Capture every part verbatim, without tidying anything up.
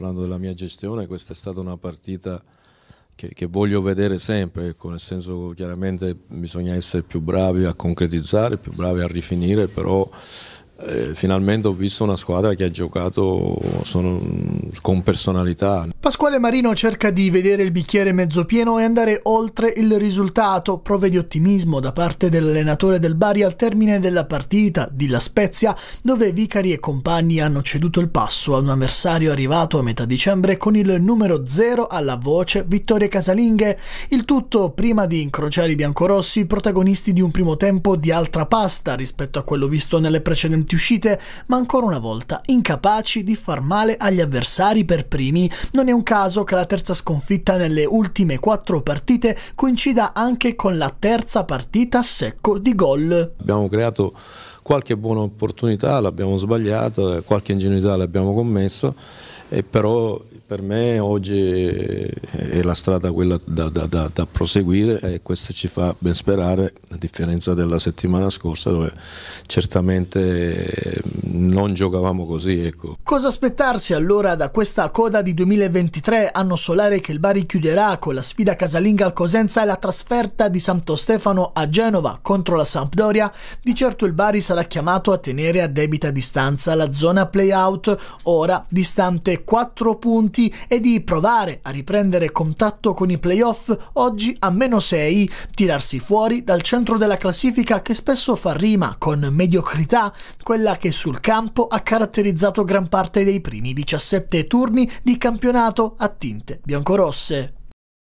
parlando della mia gestione, questa è stata una partita che, che voglio vedere sempre, ecco, nel senso chiaramente bisogna essere più bravi a concretizzare, più bravi a rifinire, però Eh, finalmente ho visto una squadra che ha giocato sono, con personalità. Pasquale Marino cerca di vedere il bicchiere mezzo pieno e andare oltre il risultato. Prove di ottimismo da parte dell'allenatore del Bari al termine della partita di La Spezia, dove Vicari e compagni hanno ceduto il passo a un avversario arrivato a metà dicembre con il numero zero alla voce, vittorie casalinghe. Il tutto prima di incrociare i biancorossi, protagonisti di un primo tempo di altra pasta rispetto a quello visto nelle precedenti uscite, ma ancora una volta incapaci di far male agli avversari per primi. Non è un caso che la terza sconfitta nelle ultime quattro partite coincida anche con la terza partita a secco di gol. Abbiamo creato qualche buona opportunità, l'abbiamo sbagliata, qualche ingenuità l'abbiamo commesso, e però per me oggi è la strada quella da, da, da, da proseguire, e questo ci fa ben sperare, a differenza della settimana scorsa dove certamente non giocavamo così. Ecco. Cosa aspettarsi allora da questa coda di duemilaventitré, anno solare che il Bari chiuderà con la sfida casalinga al Cosenza e la trasferta di Santo Stefano a Genova contro la Sampdoria? Di certo il Bari sarà chiamato a tenere a debita distanza la zona play-out, ora distante quattro punti, e di provare a riprendere contatto con i playoff, oggi a meno sei, tirarsi fuori dal centro della classifica che spesso fa rima con mediocrità, quella che sul campo ha caratterizzato gran parte dei primi diciassette turni di campionato a tinte biancorosse.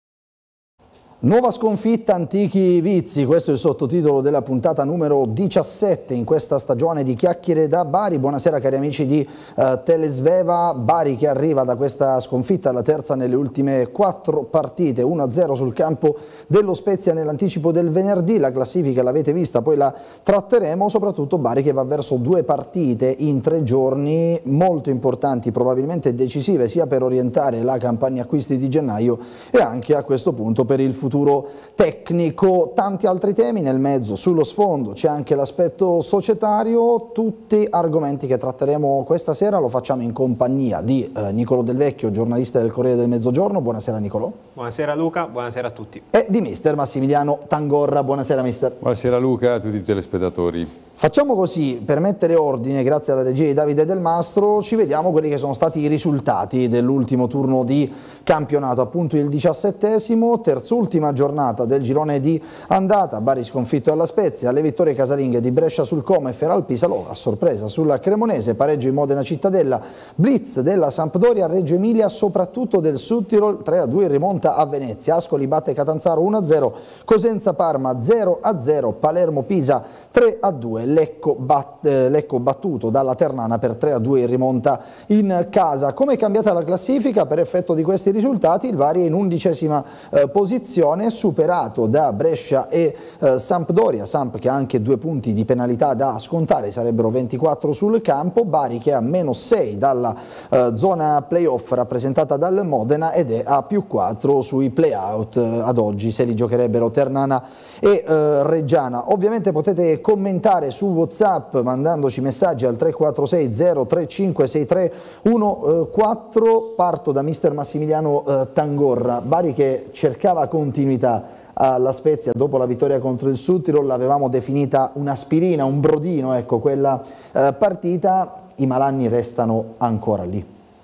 Nuova sconfitta, antichi vizi, questo è il sottotitolo della puntata numero diciassette in questa stagione di Chiacchiere da Bari. Buonasera cari amici di uh, Telesveva. Bari che arriva da questa sconfitta, la terza nelle ultime quattro partite, uno a zero sul campo dello Spezia nell'anticipo del venerdì. La classifica l'avete vista, poi la tratteremo, soprattutto Bari che va verso due partite in tre giorni molto importanti, probabilmente decisive sia per orientare la campagna acquisti di gennaio e anche a questo punto per il futuro futuro tecnico. Tanti altri temi nel mezzo, sullo sfondo c'è anche l'aspetto societario, tutti argomenti che tratteremo questa sera. Lo facciamo in compagnia di eh, Nicolò Del Vecchio, giornalista del Corriere del Mezzogiorno. Buonasera Nicolò. Buonasera Luca, buonasera a tutti. E di mister Massimiliano Tangorra. Buonasera mister. Buonasera Luca, a tutti i telespettatori. Facciamo così, per mettere ordine, grazie alla regia di Davide Del Mastro, ci vediamo quelli che sono stati i risultati dell'ultimo turno di campionato, appunto il diciassettesimo, terzultima giornata del girone di andata. Bari sconfitto alla Spezia, le vittorie casalinghe di Brescia sul Como e Feralpisalo a sorpresa sulla Cremonese, pareggio in Modena Cittadella, blitz della Sampdoria a Reggio Emilia, soprattutto del Sud Tirol, tre a due in rimonta a Venezia, Ascoli batte Catanzaro uno a zero, Cosenza Parma zero a zero, Palermo Pisa tre a due, Lecco, bat, eh, Lecco battuto dalla Ternana per tre a due in rimonta in casa. Come è cambiata la classifica per effetto di questi risultati? Il Bari è in undicesima eh, posizione, superato da Brescia e eh, Sampdoria, Samp che ha anche due punti di penalità da scontare, sarebbero ventiquattro sul campo, Bari che ha meno sei dalla eh, zona playoff rappresentata dal Modena ed è a più quattro sui playout, eh, ad oggi se li giocherebbero Ternana e eh, Reggiana. Ovviamente potete commentare su WhatsApp mandandoci messaggi al tre quattro sei zero tre cinque sei tre uno quattro. Parto da mister Massimiliano eh, Tangorra. Bari che cercava continuità alla Spezia dopo la vittoria contro il Sud Tirol, l'avevamo definita un'aspirina, un brodino, ecco quella eh, partita. I malanni restano ancora lì.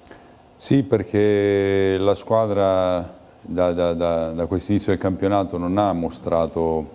Sì, perché la squadra da, da, da, da questo inizio del campionato non ha mostrato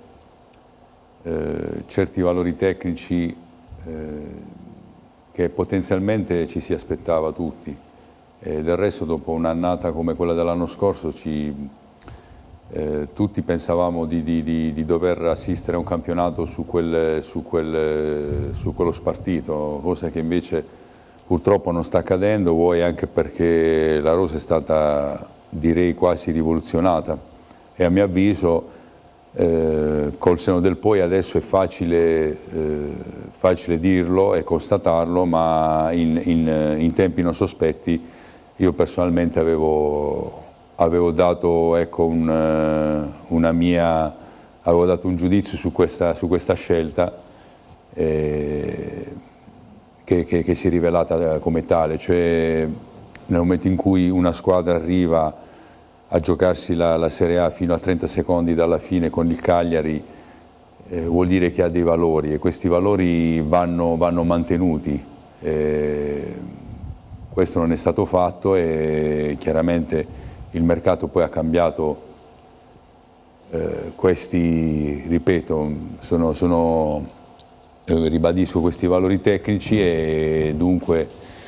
Eh, certi valori tecnici eh, che potenzialmente ci si aspettava tutti, e del resto dopo un'annata come quella dell'anno scorso ci, eh, tutti pensavamo di, di, di, di dover assistere a un campionato su, quel, su, quel, su quello spartito, cosa che invece purtroppo non sta accadendo, vuoi anche perché la rosa è stata, direi, quasi rivoluzionata, e a mio avviso Eh, col seno del poi adesso è facile, eh, facile dirlo e constatarlo, ma in, in, in tempi non sospetti io personalmente avevo, avevo dato, ecco, un, una mia, avevo dato un giudizio su questa, su questa scelta eh, che, che, che si è rivelata come tale, cioè nel momento in cui una squadra arriva a giocarsi la, la Serie A fino a trenta secondi dalla fine con il Cagliari, eh, vuol dire che ha dei valori, e questi valori vanno, vanno mantenuti. Eh, questo non è stato fatto, e chiaramente il mercato poi ha cambiato. Eh, questi, ripeto, sono, sono eh, ribadisco questi valori tecnici, e dunque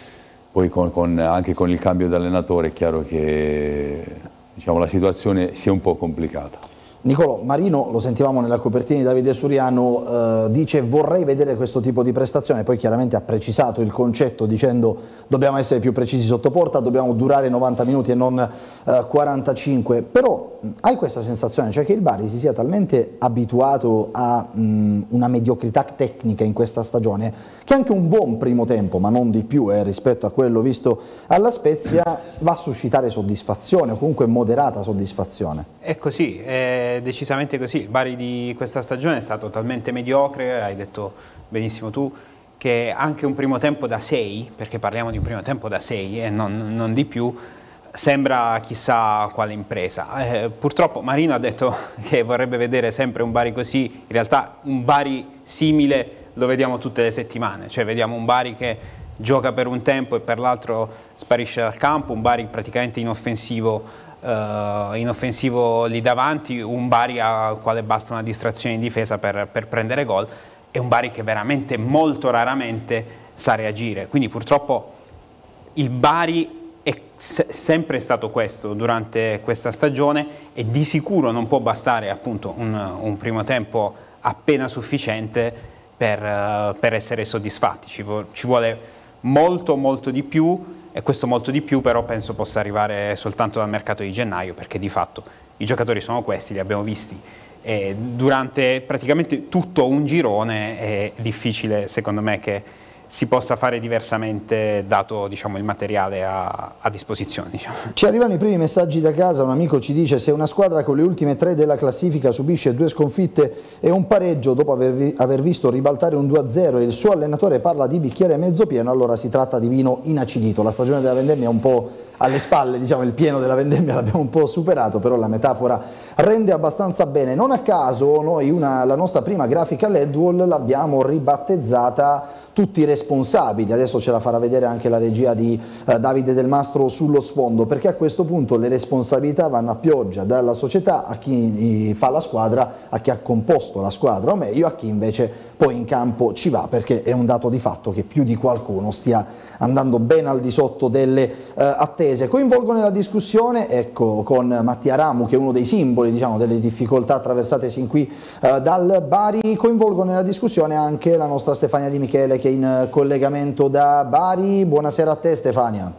poi con, con, anche con il cambio di allenatore è chiaro che, diciamo, la situazione sia un po' complicata. Nicolò, Marino, lo sentivamo nella copertina di Davide Suriano, eh, dice vorrei vedere questo tipo di prestazione, poi chiaramente ha precisato il concetto dicendo dobbiamo essere più precisi sotto porta, dobbiamo durare novanta minuti e non eh, quarantacinque, però mh, hai questa sensazione, cioè che il Bari si sia talmente abituato a mh, una mediocrità tecnica in questa stagione che anche un buon primo tempo, ma non di più eh, rispetto a quello visto alla Spezia, va a suscitare soddisfazione o comunque moderata soddisfazione. È così, è decisamente così. Il Bari di questa stagione è stato talmente mediocre, hai detto benissimo tu, che anche un primo tempo da sei, perché parliamo di un primo tempo da sei e non, non di più, sembra chissà quale impresa. Eh, purtroppo Marino ha detto che vorrebbe vedere sempre un Bari così, in realtà un Bari simile lo vediamo tutte le settimane, cioè vediamo un Bari che gioca per un tempo e per l'altro sparisce dal campo, un Bari praticamente inoffensivo, Uh, inoffensivo lì davanti, un Bari al quale basta una distrazione in difesa per, per prendere gol, e un Bari che veramente molto raramente sa reagire. Quindi purtroppo il Bari è se sempre stato questo durante questa stagione, e di sicuro non può bastare appunto un, un primo tempo appena sufficiente per, uh, per essere soddisfatti. Ci, ci vuole molto molto di più, e questo molto di più però penso possa arrivare soltanto dal mercato di gennaio, perché di fatto i giocatori sono questi, li abbiamo visti e durante praticamente tutto un girone. È difficile secondo me che si possa fare diversamente dato, diciamo, il materiale a, a disposizione. Diciamo. Ci arrivano i primi messaggi da casa, un amico ci dice: se una squadra con le ultime tre della classifica subisce due sconfitte e un pareggio dopo aver, vi aver visto ribaltare un due a zero e il suo allenatore parla di bicchiere mezzo pieno, allora si tratta di vino inacidito. La stagione della vendemmia è un po' alle spalle, diciamo, il pieno della vendemmia l'abbiamo un po' superato, però la metafora rende abbastanza bene. Non a caso noi una, la nostra prima grafica L E D Wall l'abbiamo ribattezzata tutti i responsabili, adesso ce la farà vedere anche la regia di eh, Davide Del Mastro sullo sfondo, perché a questo punto le responsabilità vanno a pioggia dalla società a chi fa la squadra, a chi ha composto la squadra, o meglio a chi invece poi in campo ci va, perché è un dato di fatto che più di qualcuno stia andando ben al di sotto delle eh, attese. Coinvolgo nella discussione, ecco, con Mattia Ramu, che è uno dei simboli, diciamo, delle difficoltà attraversate sin qui eh, dal Bari, coinvolgo nella discussione anche la nostra Stefania Di Michele, che è in collegamento da Bari. Buonasera a te Stefania.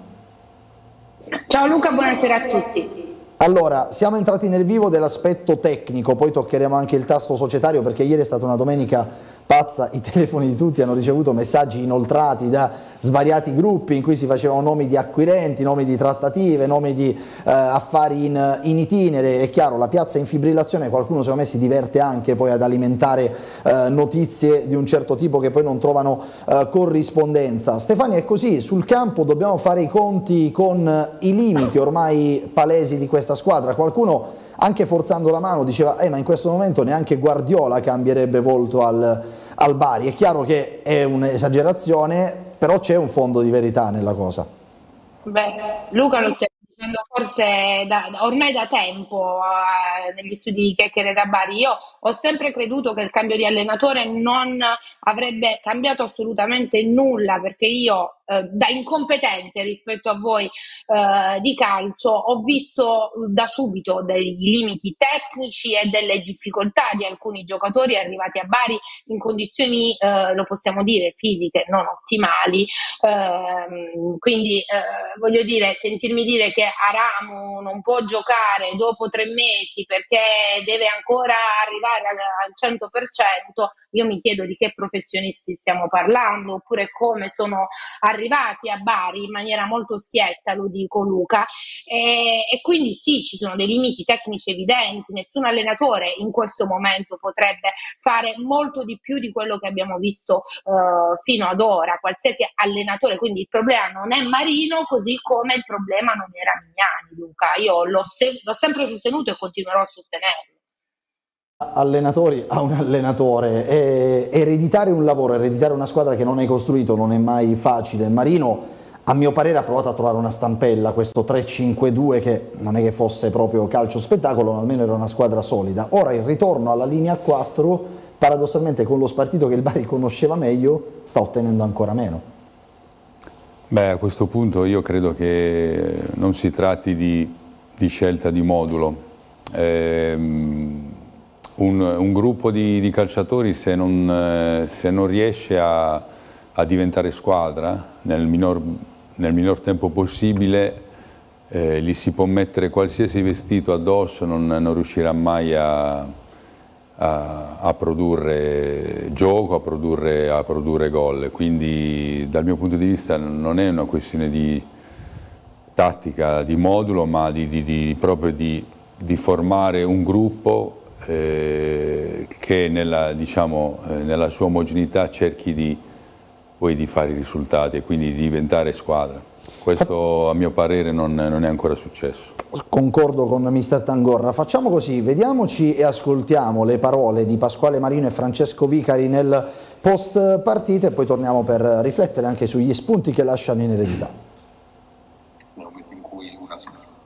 Ciao Luca, buonasera a tutti. Allora, siamo entrati nel vivo dell'aspetto tecnico, poi toccheremo anche il tasto societario, perché ieri è stata una domenica pazza, i telefoni di tutti hanno ricevuto messaggi inoltrati da svariati gruppi in cui si facevano nomi di acquirenti, nomi di trattative, nomi di eh, affari in, in itinere. È chiaro, la piazza in fibrillazione, qualcuno secondo me si diverte anche poi ad alimentare eh, notizie di un certo tipo che poi non trovano eh, corrispondenza. Stefania, è così, sul campo dobbiamo fare i conti con i limiti ormai palesi di questa squadra. Qualcuno, anche forzando la mano, diceva eh, ma in questo momento neanche Guardiola cambierebbe volto al, al Bari. È chiaro che è un'esagerazione, però c'è un fondo di verità nella cosa. Beh, Luca lo stai dicendo forse da, ormai da tempo eh, negli studi di Chiacchiere da Bari. Io ho sempre creduto che il cambio di allenatore non avrebbe cambiato assolutamente nulla, perché io eh, da incompetente rispetto a voi eh, di calcio ho visto da subito dei limiti tecnici e delle difficoltà di alcuni giocatori arrivati a Bari in condizioni, eh, lo possiamo dire, fisiche non ottimali. Eh, quindi eh, voglio dire, sentirmi dire che Aramu non può giocare dopo tre mesi perché deve ancora arrivare al, al cento per cento, io mi chiedo di che professionisti stiamo parlando, oppure come sono arrivati a Bari in maniera molto schietta, lo dico Luca, e, e quindi sì, ci sono dei limiti tecnici evidenti, nessun allenatore in questo momento potrebbe fare molto di più di quello che abbiamo visto uh, fino ad ora, qualsiasi allenatore, quindi il problema non è Marino, così come il problema non era Mignani, Luca, io l'ho, se- l'ho sempre sostenuto e continuerò a sostenerlo. Allenatori a un allenatore, e ereditare un lavoro, ereditare una squadra che non hai costruito non è mai facile. Marino, a mio parere, ha provato a trovare una stampella, questo tre cinque due che non è che fosse proprio calcio spettacolo, ma almeno era una squadra solida. Ora il ritorno alla linea quattro, paradossalmente con lo spartito che il Bari conosceva meglio, sta ottenendo ancora meno. Beh, a questo punto io credo che non si tratti di, di scelta di modulo. Ehm, Un, un gruppo di, di calciatori, se non, eh, se non riesce a, a diventare squadra nel minor, nel minor tempo possibile, eh, gli si può mettere qualsiasi vestito addosso, non, non riuscirà mai a, a, a produrre gioco, a produrre, a produrre gol. Quindi dal mio punto di vista non è una questione di tattica, di modulo, ma di, di, di, proprio di, di formare un gruppo Eh, che nella, diciamo, eh, nella sua omogeneità cerchi di, poi di fare i risultati e quindi di diventare squadra. Questo a mio parere non, non è ancora successo. Concordo con mister Tangorra. Facciamo così, vediamoci e ascoltiamo le parole di Pasquale Marino e Francesco Vicari nel post partita e poi torniamo per riflettere anche sugli spunti che lasciano in eredità. Nel momento in cui una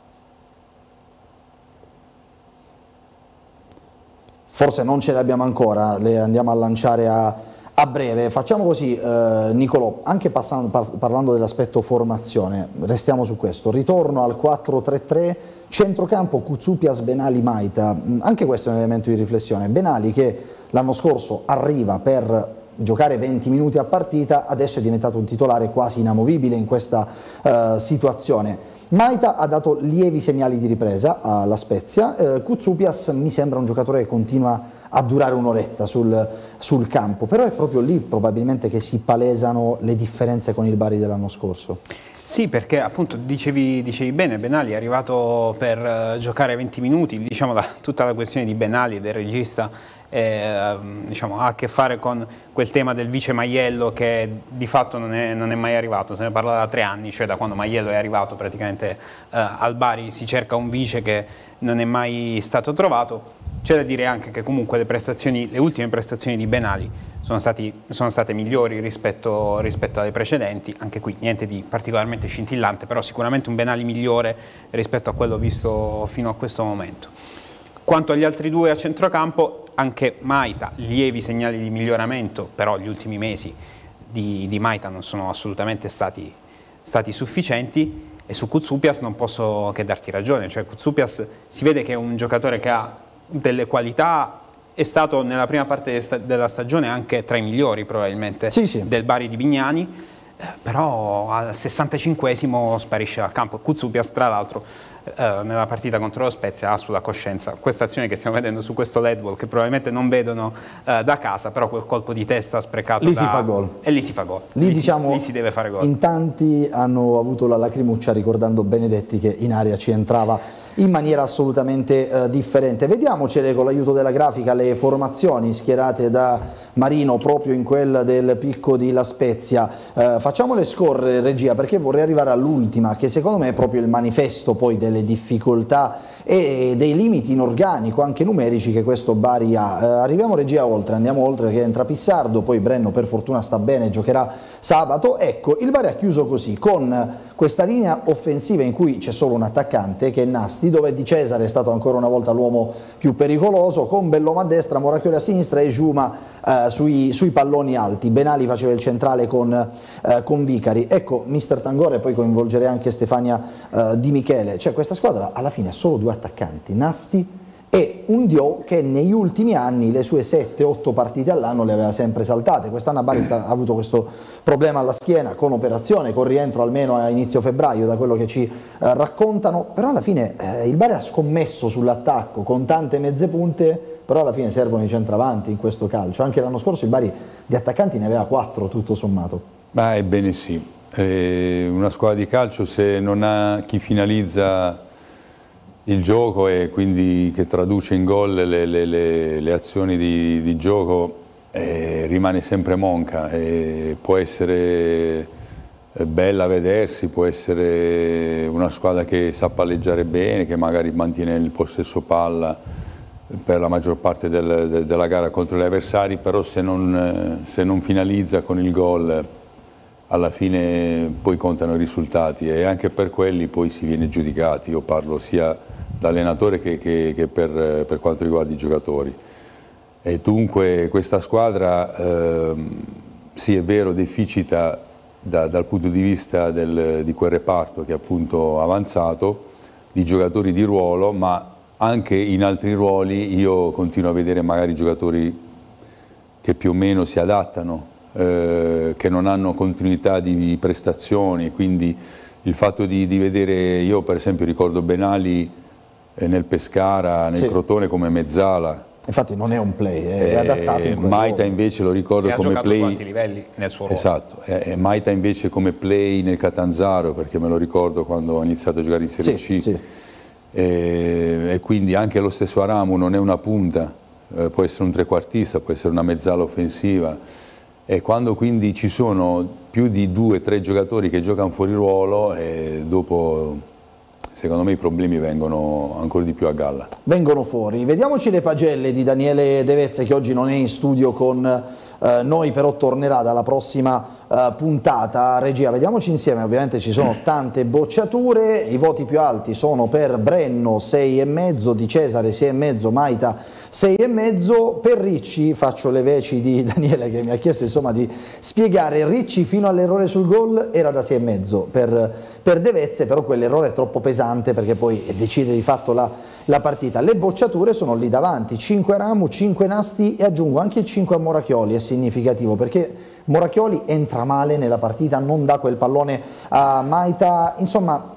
Forse non ce le abbiamo ancora, le andiamo a lanciare a, a breve. Facciamo così, eh, Nicolò, anche passando, par parlando dell'aspetto formazione, restiamo su questo. Ritorno al quattro tre tre, centrocampo Koutsoupias, Benali, Maita. Anche questo è un elemento di riflessione. Benali, che l'anno scorso arriva per giocare venti minuti a partita, adesso è diventato un titolare quasi inamovibile in questa uh, situazione. Maita ha dato lievi segnali di ripresa alla Spezia, uh, Koutsoupias mi sembra un giocatore che continua a durare un'oretta sul, sul campo, però è proprio lì probabilmente che si palesano le differenze con il Bari dell'anno scorso. Sì, perché appunto dicevi, dicevi bene, Benali è arrivato per uh, giocare venti minuti, diciamo la, tutta la questione di Benali e del regista eh, diciamo, ha a che fare con quel tema del vice Maiello che di fatto non è, non è mai arrivato, se ne parla da tre anni, cioè da quando Maiello è arrivato praticamente uh, al Bari si cerca un vice che non è mai stato trovato. C'è da dire anche che comunque le, prestazioni, le ultime prestazioni di Benali sono, stati, sono state migliori rispetto, rispetto alle precedenti, anche qui niente di particolarmente scintillante, però sicuramente un Benali migliore rispetto a quello visto fino a questo momento. Quanto agli altri due a centrocampo, anche Maita, lievi segnali di miglioramento, però gli ultimi mesi di, di Maita non sono assolutamente stati, stati sufficienti, e su Koutsoupias non posso che darti ragione, cioè Koutsoupias si vede che è un giocatore che ha delle qualità, è stato nella prima parte della stagione anche tra i migliori probabilmente sì, sì. del Bari di Bignani, eh, però al sessantacinquesimo sparisce dal campo. Koutsoupias tra l'altro eh, nella partita contro lo Spezia ha sulla coscienza questa azione che stiamo vedendo su questo L E D wall che probabilmente non vedono eh, da casa, però quel colpo di testa sprecato lì da... si fa gol e lì si fa gol, lì, lì, diciamo, si, lì si deve fare gol. In tanti hanno avuto la lacrimuccia ricordando Benedetti che in aria ci entrava in maniera assolutamente eh, differente. Vediamocele con l'aiuto della grafica le formazioni schierate da Marino proprio in quella del picco di La Spezia. Eh, facciamole scorrere, regia, perché vorrei arrivare all'ultima, che secondo me è proprio il manifesto poi delle difficoltà e dei limiti in organico, anche numerici, che questo Bari ha. Eh, arriviamo, regia, oltre, andiamo oltre, che entra Pissardo, poi Brenno per fortuna sta bene, giocherà sabato. Ecco, il Bari ha chiuso così, con questa linea offensiva in cui c'è solo un attaccante, che è Nasti, dove Di Cesare è stato ancora una volta l'uomo più pericoloso, con Belloma a destra, Moracchioli a sinistra e Giuma eh, sui, sui palloni alti. Benali faceva il centrale con, eh, con Vicari. Ecco, mister Tangorra, e poi coinvolgerei anche Stefania eh, Di Michele, cioè questa squadra alla fine ha solo due attaccanti, Nasti e un Dio che negli ultimi anni le sue sette otto partite all'anno le aveva sempre saltate. Quest'anno a Bari ha avuto questo problema alla schiena con operazione, con rientro almeno a inizio febbraio da quello che ci eh, raccontano, però alla fine eh, il Bari ha scommesso sull'attacco con tante mezze punte, però alla fine servono i centravanti in questo calcio. Anche l'anno scorso il Bari di attaccanti ne aveva quattro tutto sommato. Beh, ebbene sì, E una squadra di calcio, se non ha chi finalizza il gioco e quindi che traduce in gol le, le, le, le azioni di, di gioco, eh, rimane sempre monca. E può essere bella a vedersi, può essere una squadra che sa palleggiare bene, che magari mantiene il possesso palla per la maggior parte del, de, della gara contro gli avversari, però se non, se non finalizza con il gol alla fine poi contano i risultati e anche per quelli poi si viene giudicati. Io parlo sia da allenatore che, che, che per, per quanto riguarda i giocatori. E dunque questa squadra eh, sì, è vero, deficita Da, dal punto di vista del, di quel reparto che è appunto avanzato, di giocatori di ruolo, ma anche in altri ruoli io continuo a vedere magari giocatori che più o meno si adattano, eh, che non hanno continuità di prestazioni, quindi il fatto di, di vedere, io per esempio ricordo Benali eh, nel Pescara, nel sì. Crotone come mezzala. Infatti non è un play, è adattato in quel Maita ruolo. invece lo ricordo e come ha play su alti livelli nel suo ruolo. Esatto, e Maita invece come play nel Catanzaro, perché me lo ricordo quando ho iniziato a giocare in Serie Sì, C. sì. E, e quindi anche lo stesso Aramu non è una punta, eh, può essere un trequartista, può essere una mezzala offensiva. E quando quindi ci sono più di due o tre giocatori che giocano fuori ruolo, e dopo secondo me i problemi vengono ancora di più a galla. Vengono fuori. Vediamoci le pagelle di Daniele De Vezze, che oggi non è in studio con eh, noi, però tornerà dalla prossima eh, puntata. Regia, vediamoci insieme, ovviamente ci sono tante bocciature, i voti più alti sono per Brenno sei e mezzo, Di Cesare sei e mezzo, Maita sei e mezzo, per Ricci faccio le veci di Daniele che mi ha chiesto insomma di spiegare. Ricci fino all'errore sul gol era da sei e mezzo per, per De Vezze, però quell'errore è troppo pesante perché poi decide di fatto la, la partita. Le bocciature sono lì davanti, cinque a Ramu, cinque Nasti e aggiungo anche il cinque a Moracchioli, è significativo perché Moracchioli entra male nella partita, non dà quel pallone a Maita, insomma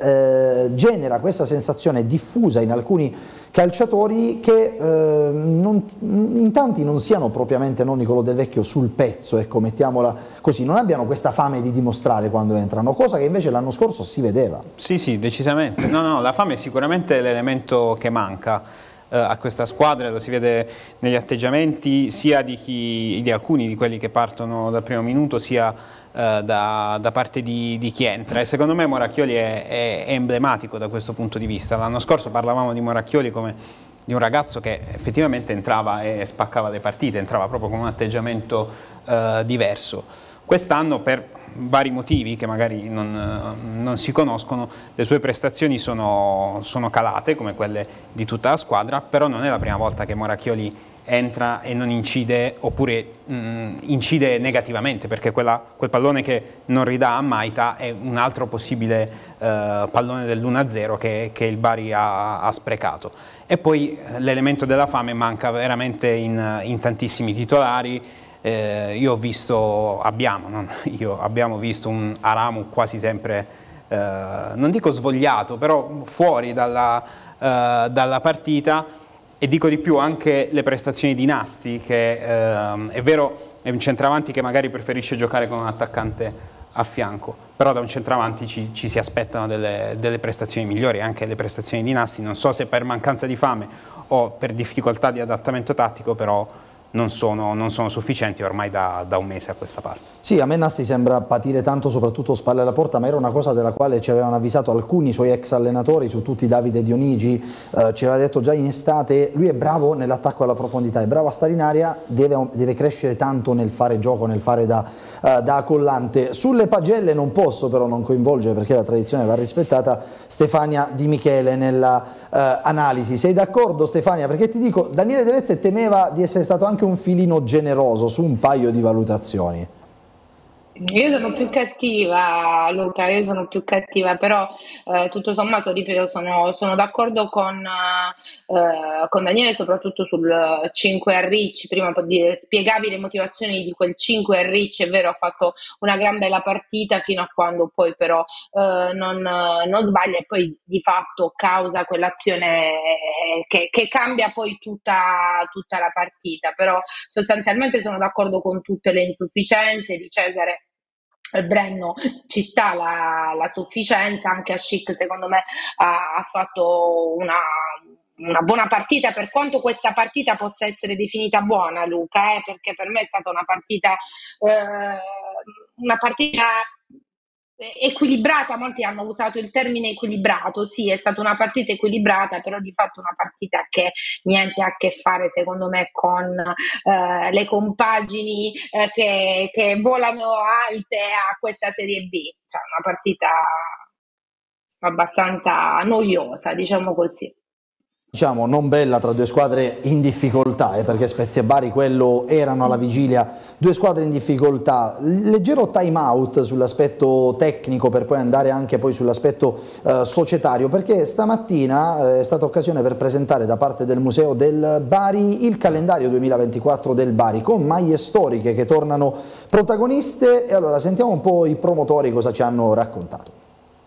eh, genera questa sensazione diffusa in alcuni calciatori che eh, non, in tanti non siano propriamente non Nicolò Del Vecchio sul pezzo, ecco, mettiamola così, non abbiano questa fame di dimostrare quando entrano, cosa che invece l'anno scorso si vedeva. Sì, sì, decisamente. No, no, la fame è sicuramente l'elemento che manca eh, a questa squadra, lo si vede negli atteggiamenti sia di, chi, di alcuni di quelli che partono dal primo minuto, sia Da, da parte di, di chi entra, e secondo me Moracchioli è, è, è emblematico da questo punto di vista. L'anno scorso parlavamo di Moracchioli come di un ragazzo che effettivamente entrava e spaccava le partite, entrava proprio con un atteggiamento eh, diverso. Quest'anno, per vari motivi che magari non, non si conoscono, le sue prestazioni sono, sono calate come quelle di tutta la squadra, però non è la prima volta che Moracchioli entra e non incide, oppure mh, incide negativamente, perché quella, quel pallone che non ridà a Maita è un altro possibile eh, pallone dell'uno a zero che, che il Bari ha, ha sprecato. E poi l'elemento della fame manca veramente in, in tantissimi titolari. Eh, io ho visto, abbiamo, non, io, abbiamo visto un Aramu quasi sempre, eh, non dico svogliato, però fuori dalla, eh, dalla partita. E dico di più, anche le prestazioni di Nasti, che ehm, è vero è un centravanti che magari preferisce giocare con un attaccante a fianco, però da un centravanti ci, ci si aspettano delle, delle prestazioni migliori. Anche le prestazioni di Nasti, non so se per mancanza di fame o per difficoltà di adattamento tattico, però non sono, non sono sufficienti ormai da, da un mese a questa parte. Sì, a me Nasti sembra patire tanto, soprattutto spalle alla porta, ma era una cosa della quale ci avevano avvisato alcuni suoi ex allenatori, su tutti Davide Dionigi, eh, ci aveva detto già in estate, lui è bravo nell'attacco alla profondità, è bravo a stare in aria, deve, deve crescere tanto nel fare gioco, nel fare da, uh, da collante. Sulle pagelle non posso però non coinvolgere, perché la tradizione va rispettata, Stefania Di Michele nella uh, analisi. Sei d'accordo Stefania? Perché ti dico, Daniele De Vezze temeva di essere stato anche un filino generoso su un paio di valutazioni. Io sono più cattiva, Luca, io sono più cattiva, però eh, tutto sommato, ripeto, sono, sono d'accordo con, eh, con Daniele, soprattutto sul cinque a Ricci. Prima spiegavi le motivazioni di quel cinque a Ricci, è vero, ha fatto una gran bella partita fino a quando poi però eh, non, non sbaglia e poi di fatto causa quell'azione che, che cambia poi tutta, tutta la partita, però sostanzialmente sono d'accordo con tutte le insufficienze di Cesare. il Brenno ci sta la, la sufficienza, anche a Schick secondo me ha, ha fatto una, una buona partita, per quanto questa partita possa essere definita buona, Luca, eh, perché per me è stata una partita eh, una partita equilibrata. Molti hanno usato il termine equilibrato, sì, è stata una partita equilibrata, però di fatto una partita che niente ha a che fare secondo me con eh, le compagini eh, che, che volano alte a questa Serie B, cioè una partita abbastanza noiosa, diciamo così. Diciamo non bella tra due squadre in difficoltà, eh, perché Spezia e Bari quello erano alla vigilia, due squadre in difficoltà. Leggero time out sull'aspetto tecnico per poi andare anche poi sull'aspetto eh, societario, perché stamattina eh, è stata occasione per presentare da parte del Museo del Bari il calendario duemilaventiquattro del Bari, con maglie storiche che tornano protagoniste, e allora sentiamo un po' i promotori cosa ci hanno raccontato.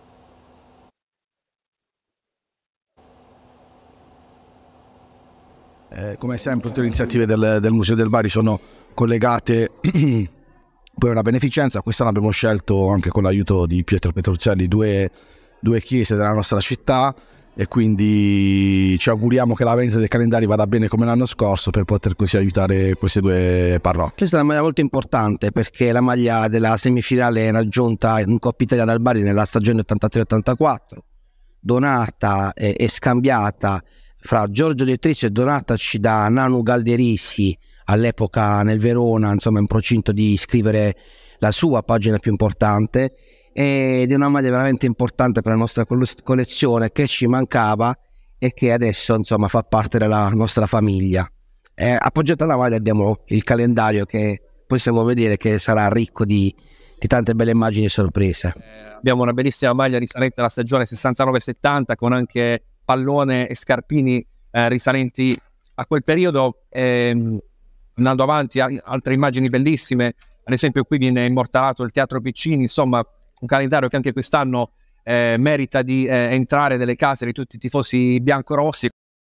Eh, come sempre tutte le iniziative del, del Museo del Bari sono collegate poi a una beneficenza. Quest'anno abbiamo scelto, anche con l'aiuto di Pietro Petruzzelli, due, due chiese della nostra città, e quindi ci auguriamo che la vendita dei calendari vada bene come l'anno scorso, per poter così aiutare queste due parrocchie. Questa è una maglia molto importante, perché la maglia della semifinale è raggiunta in Coppa Italia dal Bari nella stagione ottantatré ottantaquattro, donata e, e scambiata fra Giorgio Dietrice e donataci da Nanu Galderisi, all'epoca nel Verona, insomma in procinto di scrivere la sua pagina più importante, ed è una maglia veramente importante per la nostra collezione, che ci mancava e che adesso insomma fa parte della nostra famiglia. Eh, appoggiata alla maglia abbiamo il calendario, che possiamo vedere che sarà ricco di, di tante belle immagini e sorprese. Eh, abbiamo una bellissima maglia risalente alla stagione sessantanove settanta, con anche pallone e scarpini eh, risalenti a quel periodo. Eh, andando avanti, altre immagini bellissime, ad esempio qui viene immortalato il Teatro Piccini, insomma un calendario che anche quest'anno eh, merita di eh, entrare nelle case di tutti i tifosi biancorossi.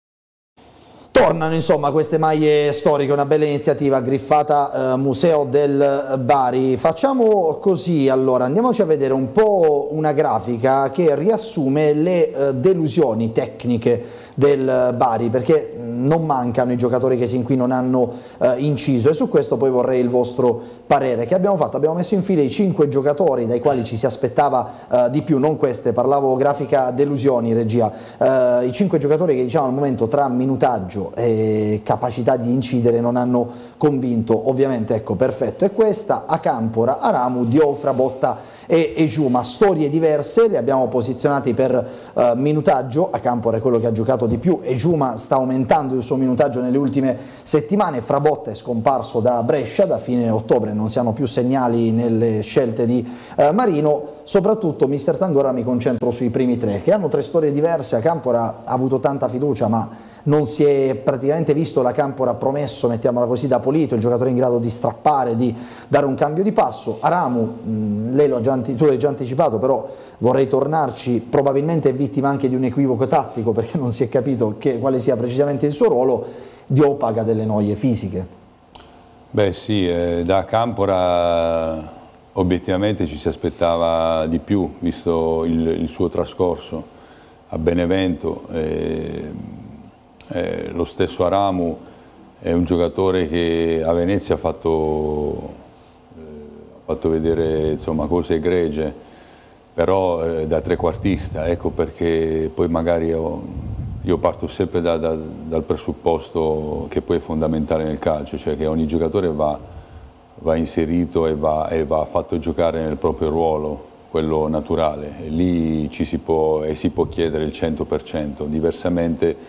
Tornano insomma queste maglie storiche, una bella iniziativa griffata eh, Museo del Bari. Facciamo così, allora andiamoci a vedere un po' una grafica che riassume le eh, delusioni tecniche del Bari, perché non mancano i giocatori che sin qui non hanno eh, inciso, e su questo poi vorrei il vostro parere. Che abbiamo fatto? Abbiamo messo in fila i cinque giocatori dai quali ci si aspettava eh, di più, non queste, parlavo grafica delusioni, regia, eh, i cinque giocatori che diciamo al momento tra minutaggio e capacità di incidere non hanno convinto. Ovviamente ecco, perfetto è questa: Acampora, Aramu, Dio, Frabotta e Ejuma. Storie diverse, li abbiamo posizionati per uh, minutaggio. Acampora è quello che ha giocato di più, Ejuma sta aumentando il suo minutaggio nelle ultime settimane, Frabotta è scomparso da Brescia, da fine ottobre non si hanno più segnali nelle scelte di uh, Marino. Soprattutto mister Tangora mi concentro sui primi tre, che hanno tre storie diverse. Acampora ha avuto tanta fiducia, ma non si è praticamente visto l'Acampora promesso, mettiamola così, da Polito, il giocatore in grado di strappare, di dare un cambio di passo. Aramu, mh, lei lo ha già, tu l'hai già anticipato, però vorrei tornarci, probabilmente è vittima anche di un equivoco tattico, perché non si è capito che, quale sia precisamente il suo ruolo. Dio paga delle noie fisiche. Beh sì, eh, da Acampora obiettivamente ci si aspettava di più, visto il, il suo trascorso a Benevento. Eh, Eh, lo stesso Aramu è un giocatore che a Venezia ha fatto, eh, ha fatto vedere insomma, cose egregie, però eh, da trequartista, ecco perché poi magari io, io parto sempre da, da, dal presupposto che poi è fondamentale nel calcio, cioè che ogni giocatore va, va inserito e va, e va fatto giocare nel proprio ruolo, quello naturale, e lì ci si può, e si può chiedere il cento per cento, diversamente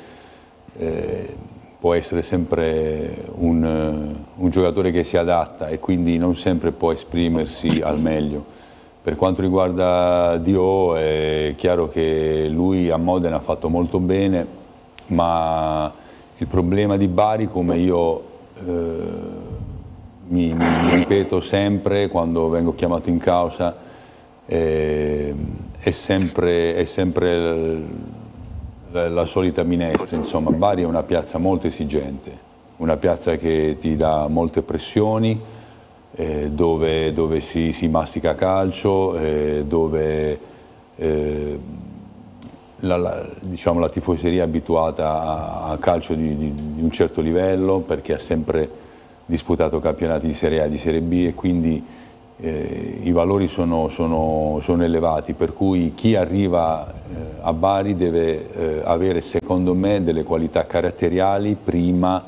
Eh, può essere sempre un, un giocatore che si adatta e quindi non sempre può esprimersi al meglio. Per quanto riguarda Dio, è chiaro che lui a Modena ha fatto molto bene, ma il problema di Bari, come io eh, mi, mi, mi ripeto sempre quando vengo chiamato in causa, eh, è sempre, è sempre la solita minestra. Insomma, Bari è una piazza molto esigente, una piazza che ti dà molte pressioni, eh, dove, dove si, si mastica calcio, eh, dove eh, la, la, diciamo, la tifoseria è abituata a, a calcio di, di, di un certo livello, perché ha sempre disputato campionati di Serie A e di Serie B, e quindi eh, i valori sono, sono, sono elevati, per cui chi arriva eh, a Bari deve eh, avere, secondo me, delle qualità caratteriali prima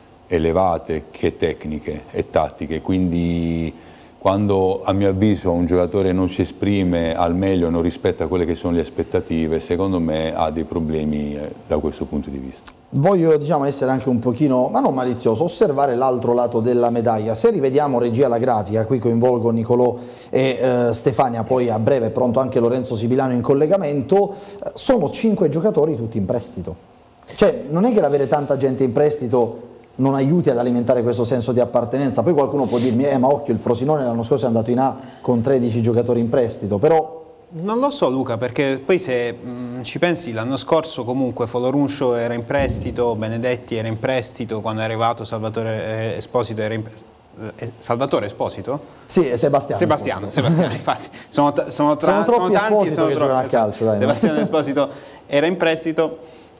elevate che tecniche e tattiche. Quindi quando, a mio avviso, un giocatore non si esprime al meglio, non rispetta quelle che sono le aspettative, secondo me ha dei problemi eh, da questo punto di vista. Voglio, diciamo, essere anche un pochino, ma non malizioso, osservare l'altro lato della medaglia. Se rivediamo, regia, la grafica, qui coinvolgo Nicolò e eh, Stefania, poi a breve è pronto anche Lorenzo Sibilano in collegamento, eh, sono cinque giocatori tutti in prestito. Cioè, non è che l'avere tanta gente in prestito non aiuti ad alimentare questo senso di appartenenza. Poi qualcuno può dirmi, eh ma occhio, il Frosinone l'anno scorso è andato in A con tredici giocatori in prestito, però... Non lo so, Luca, perché poi se mh, ci pensi, l'anno scorso comunque Folorunscio era in prestito, Benedetti era in prestito, quando è arrivato Salvatore Esposito era in prestito. Eh, Salvatore Esposito? Sì, è Sebastiano. Sebastiano, Sebastiano, infatti. Sono, sono, tra, sono troppi sono tanti, Esposito sono che troppi, giocano a calcio. Dai, Sebastiano Esposito era in prestito,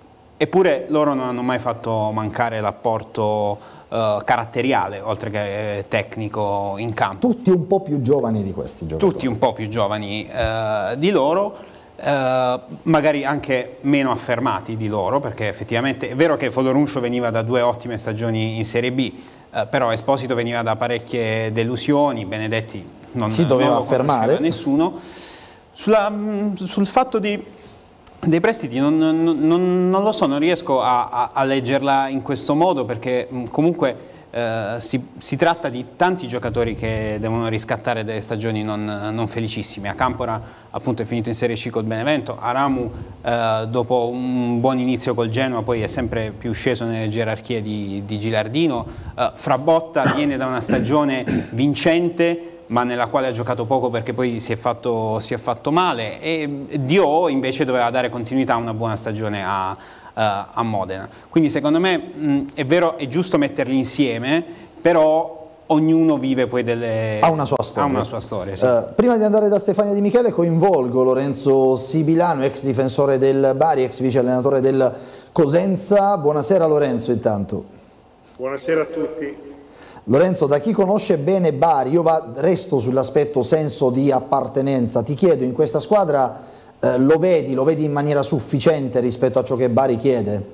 eppure loro non hanno mai fatto mancare l'apporto Uh, caratteriale, oltre che eh, tecnico in campo. Tutti un po' più giovani di questi giocatori. Tutti un po' più giovani uh, di loro, uh, magari anche meno affermati di loro, perché effettivamente è vero che Folorunscio veniva da due ottime stagioni in Serie B, uh, però Esposito veniva da parecchie delusioni, Benedetti non, si doveva non lo affermare nessuno. Sulla, mh, sul fatto di dei prestiti non, non, non, non lo so, non riesco a, a, a leggerla in questo modo, perché mh, comunque eh, si, si tratta di tanti giocatori che devono riscattare delle stagioni non, non felicissime. A Campora appunto è finito in Serie C col Benevento, Aramu eh, dopo un buon inizio col Genoa poi è sempre più sceso nelle gerarchie di, di Gilardino, eh, Frabotta viene da una stagione vincente ma nella quale ha giocato poco perché poi si è fatto, si è fatto male, e Dio invece doveva dare continuità a una buona stagione a, uh, a Modena. Quindi secondo me mh, è vero, è giusto metterli insieme, però ognuno vive poi delle... ha una sua storia. Ha una sua storia, sì. uh, prima di andare da Stefania Di Michele coinvolgo Lorenzo Sibilano, ex difensore del Bari, ex vice allenatore del Cosenza. Buonasera Lorenzo intanto. Buonasera a tutti. Lorenzo, da chi conosce bene Bari, io va, resto sull'aspetto senso di appartenenza, ti chiedo, in questa squadra eh, lo vedi, lo vedi in maniera sufficiente rispetto a ciò che Bari chiede?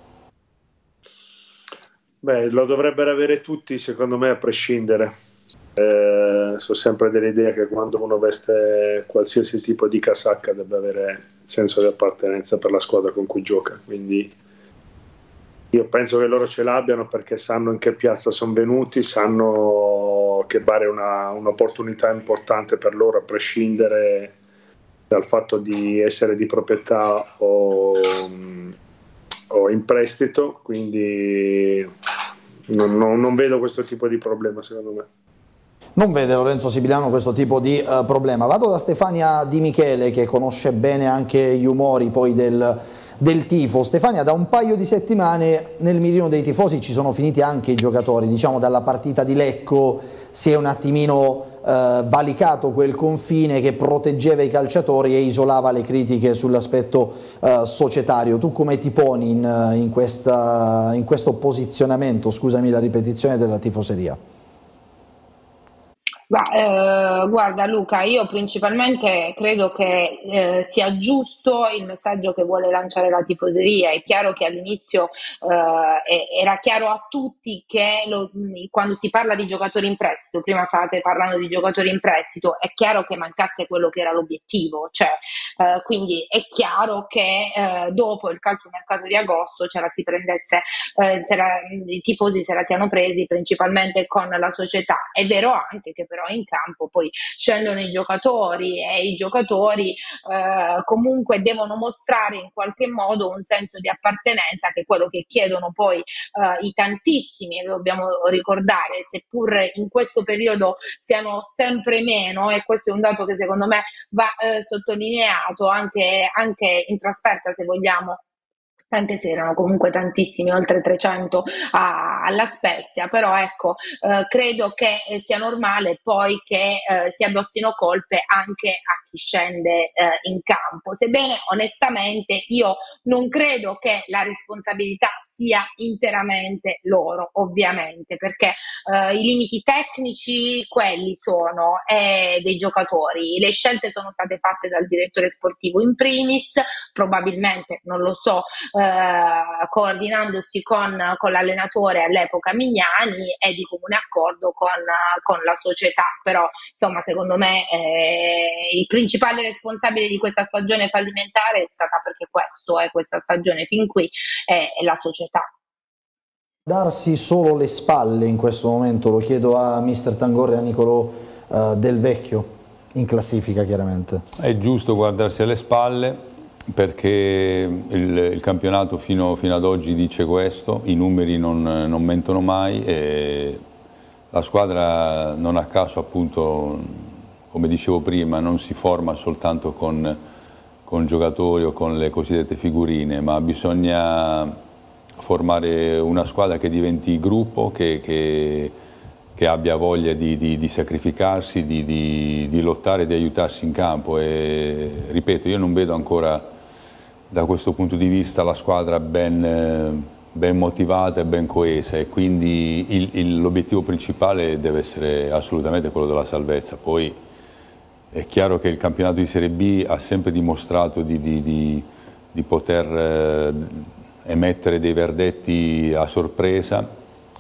Beh, lo dovrebbero avere tutti, secondo me, a prescindere. Eh, sono sempre dell'idea che quando uno veste qualsiasi tipo di casacca debba avere senso di appartenenza per la squadra con cui gioca, quindi io penso che loro ce l'abbiano perché sanno in che piazza sono venuti, sanno che Bari è una, un'opportunità importante per loro, a prescindere dal fatto di essere di proprietà o, o in prestito, quindi non, non, non vedo questo tipo di problema, secondo me. Non vede Lorenzo Sibilano questo tipo di uh, problema. Vado da Stefania Di Michele, che conosce bene anche gli umori poi del... del tifo. Stefania, da un paio di settimane nel mirino dei tifosi ci sono finiti anche i giocatori, diciamo dalla partita di Lecco si è un attimino eh, valicato quel confine che proteggeva i calciatori e isolava le critiche sull'aspetto eh, societario. Tu come ti poni in, in, questa, in questo posizionamento, scusami la ripetizione, della tifoseria? Ma, eh, guarda Luca, io principalmente credo che eh, sia giusto il messaggio che vuole lanciare la tifoseria. È chiaro che all'inizio eh, era chiaro a tutti che lo, quando si parla di giocatori in prestito, prima stavate parlando di giocatori in prestito, è chiaro che mancasse quello che era l'obiettivo, cioè, eh, quindi è chiaro che eh, dopo il calciomercato di agosto ce la si prendesse, eh, se la, i tifosi se la siano presi principalmente con la società. È vero anche che però in campo poi scendono i giocatori e i giocatori eh, comunque devono mostrare in qualche modo un senso di appartenenza, che è quello che chiedono poi eh, i tantissimi, dobbiamo ricordare, seppur in questo periodo siano sempre meno, e questo è un dato che secondo me va eh, sottolineato anche, anche in trasferta, se vogliamo, anche se erano comunque tantissimi, oltre trecento a, alla Spezia, però ecco, eh, credo che sia normale poi che eh, si addossino colpe anche a chi scende eh, in campo, sebbene onestamente io non credo che la responsabilità sia interamente loro, ovviamente, perché eh, i limiti tecnici quelli sono eh, dei giocatori, le scelte sono state fatte dal direttore sportivo in primis, probabilmente, non lo so, eh, coordinandosi con, con l'allenatore all'epoca Mignani e di comune accordo con, con la società, però insomma secondo me eh, il principale responsabile di questa stagione fallimentare è stata, perché questo è questa stagione fin qui, è, è la società. Darsi solo le spalle in questo momento, lo chiedo a mister Tangorri e a Nicolò uh, Del Vecchio, in classifica chiaramente. È giusto guardarsi alle spalle perché il, il campionato fino, fino ad oggi dice questo, i numeri non, non mentono mai e la squadra non a caso appunto, come dicevo prima, non si forma soltanto con, con giocatori o con le cosiddette figurine, ma bisogna formare una squadra che diventi gruppo, che, che, che abbia voglia di, di, di sacrificarsi, di, di, di lottare, di aiutarsi in campo e ripeto, io non vedo ancora da questo punto di vista la squadra ben, ben motivata e ben coesa e quindi l'obiettivo principale deve essere assolutamente quello della salvezza. Poi è chiaro che il campionato di Serie B ha sempre dimostrato di, di, di, di poter eh, emettere dei verdetti a sorpresa,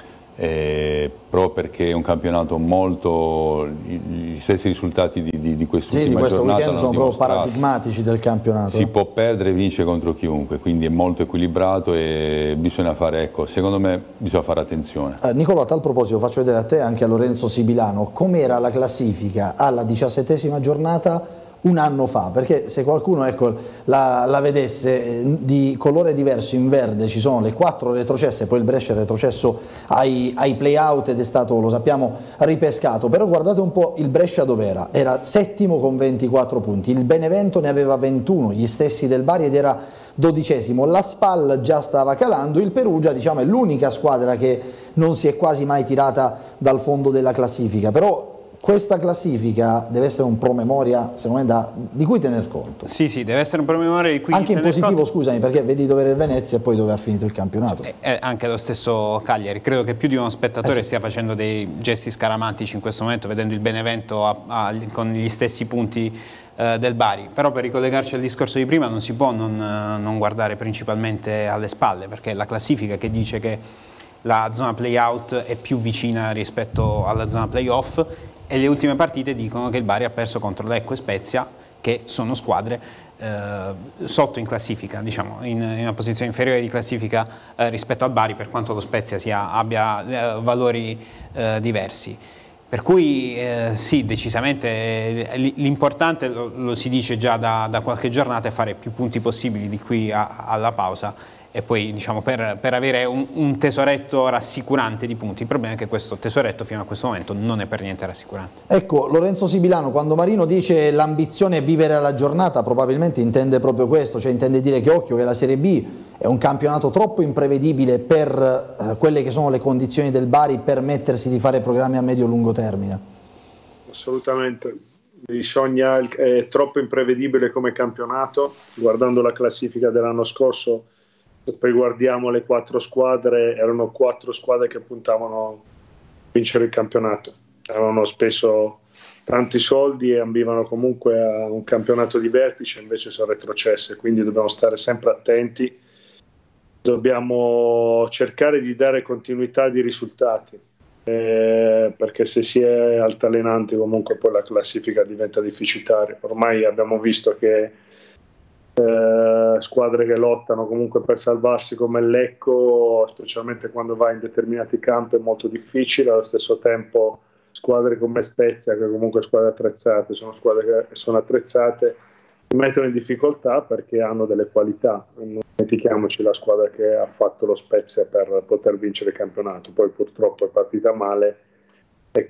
eh, proprio perché è un campionato molto, gli stessi risultati di, di, di quest'ultima sì, di questo giornata weekend sono proprio paradigmatici del campionato. Si può perdere e vince contro chiunque, quindi è molto equilibrato e bisogna fare, ecco, secondo me bisogna fare attenzione. Eh, Nicolò, a tal proposito faccio vedere a te e anche a Lorenzo Sibilano com'era la classifica alla diciassettesima giornata un anno fa, perché se qualcuno ecco, la, la vedesse di colore diverso in verde ci sono le quattro retrocesse, poi il Brescia è retrocesso ai, ai play-out ed è stato, lo sappiamo, ripescato, però guardate un po' il Brescia dov'era, era settimo con ventiquattro punti, il Benevento ne aveva ventuno, gli stessi del Bari ed era dodicesimo, la Spal già stava calando, il Perugia diciamo è l'unica squadra che non si è quasi mai tirata dal fondo della classifica, però questa classifica deve essere un promemoria, secondo me, da, di cui tener conto. Sì, sì, deve essere un promemoria di cui anche in positivo, conto. Scusami, perché vedi dove era il Venezia e poi dove ha finito il campionato. E, e anche lo stesso Cagliari, credo che più di uno spettatore eh sì. stia facendo dei gesti scaramantici in questo momento, vedendo il Benevento a, a, con gli stessi punti eh, del Bari, però per ricollegarci al discorso di prima non si può non, non guardare principalmente alle spalle, perché è la classifica che dice che la zona play-out è più vicina rispetto alla zona play-off e le ultime partite dicono che il Bari ha perso contro Lecco e Spezia, che sono squadre eh, sotto in classifica, diciamo, in, in una posizione inferiore di classifica eh, rispetto al Bari, per quanto lo Spezia sia, abbia eh, valori eh, diversi. Per cui eh, sì, decisamente eh, l'importante, lo, lo si dice già da, da qualche giornata, è fare più punti possibili di qui a, alla pausa e poi diciamo per, per avere un, un tesoretto rassicurante di punti. Il problema è che questo tesoretto fino a questo momento non è per niente rassicurante. Ecco, Lorenzo Sibilano, quando Marino dice l'ambizione è vivere alla giornata, probabilmente intende proprio questo, cioè intende dire che occhio che la Serie B è un campionato troppo imprevedibile per eh, quelle che sono le condizioni del Bari permettersi di fare programmi a medio-lungo termine. Assolutamente, bisogna, è troppo imprevedibile come campionato, guardando la classifica dell'anno scorso. Se poi guardiamo le quattro squadre, erano quattro squadre che puntavano a vincere il campionato, avevano speso tanti soldi e ambivano comunque a un campionato di vertice, invece sono retrocesse, quindi dobbiamo stare sempre attenti, dobbiamo cercare di dare continuità di risultati, eh, perché se si è altalenanti comunque poi la classifica diventa deficitaria. Ormai abbiamo visto che Eh, squadre che lottano comunque per salvarsi come il Lecco, specialmente quando va in determinati campi, è molto difficile. Allo stesso tempo squadre come Spezia, che comunque squadre attrezzate, sono squadre che sono attrezzate, si mettono in difficoltà perché hanno delle qualità. Non dimentichiamoci la squadra che ha fatto lo Spezia per poter vincere il campionato, poi purtroppo è partita male e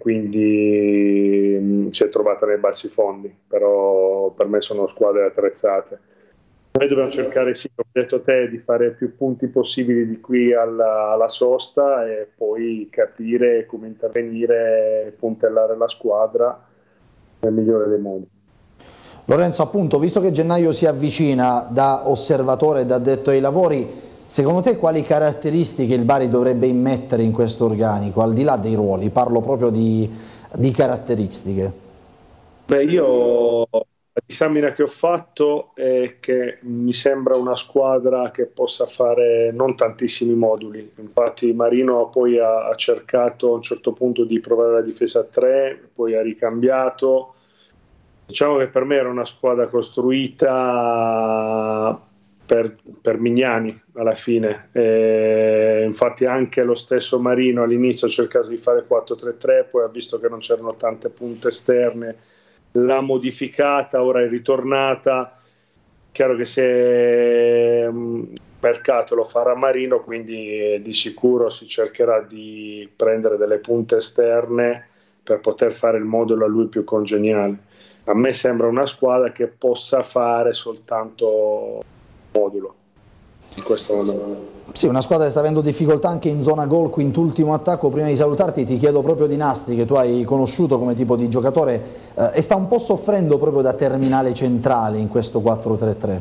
quindi mh, si è trovata nei bassi fondi, però per me sono squadre attrezzate. Noi dobbiamo cercare, sì, come hai detto te, di fare più punti possibili di qui alla, alla sosta e poi capire come intervenire e puntellare la squadra nel migliore dei modi. Lorenzo, appunto, visto che gennaio si avvicina, da osservatore e da addetto ai lavori, secondo te quali caratteristiche il Bari dovrebbe immettere in questo organico, al di là dei ruoli? Parlo proprio di, di caratteristiche. Beh, io la disamina che ho fatto è che mi sembra una squadra che possa fare non tantissimi moduli. Infatti Marino poi ha, ha cercato a un certo punto di provare la difesa a tre, poi ha ricambiato. Diciamo che per me era una squadra costruita per, per Mignani alla fine. E infatti anche lo stesso Marino all'inizio ha cercato di fare quattro tre tre, poi ha visto che non c'erano tante punte esterne, l'ha modificata, ora è ritornata. Chiaro che se il mercato lo farà Marino, quindi di sicuro si cercherà di prendere delle punte esterne per poter fare il modulo a lui più congeniale. A me sembra una squadra che possa fare soltanto modulo in questo momento. Sì, una squadra che sta avendo difficoltà anche in zona gol, quintultimo attacco. Prima di salutarti ti chiedo proprio di Nasti, che tu hai conosciuto come tipo di giocatore, eh, e sta un po' soffrendo proprio da terminale centrale in questo quattro tre tre.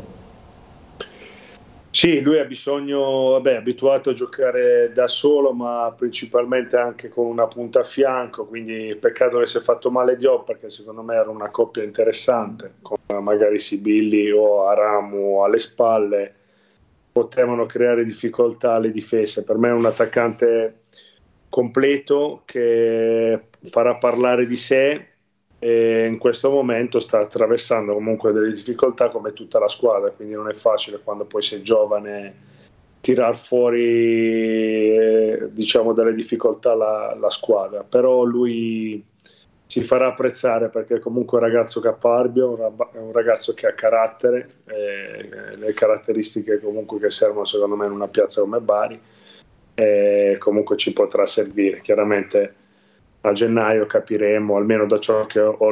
Sì, lui ha bisogno, vabbè, è abituato a giocare da solo, ma principalmente anche con una punta a fianco, quindi peccato che si è fatto male Diop, perché secondo me era una coppia interessante, con magari Sibilli o Aramu alle spalle, potevano creare difficoltà alle difese. Per me è un attaccante completo che farà parlare di sé e in questo momento sta attraversando comunque delle difficoltà come tutta la squadra, quindi non è facile quando poi sei giovane tirar fuori eh, diciamo dalle difficoltà la, la squadra, però lui si farà apprezzare perché comunque è un ragazzo caparbio, è un ragazzo che ha carattere, eh, le caratteristiche comunque che servono secondo me in una piazza come Bari, e comunque ci potrà servire. Chiaramente a gennaio capiremo, almeno da ciò che ho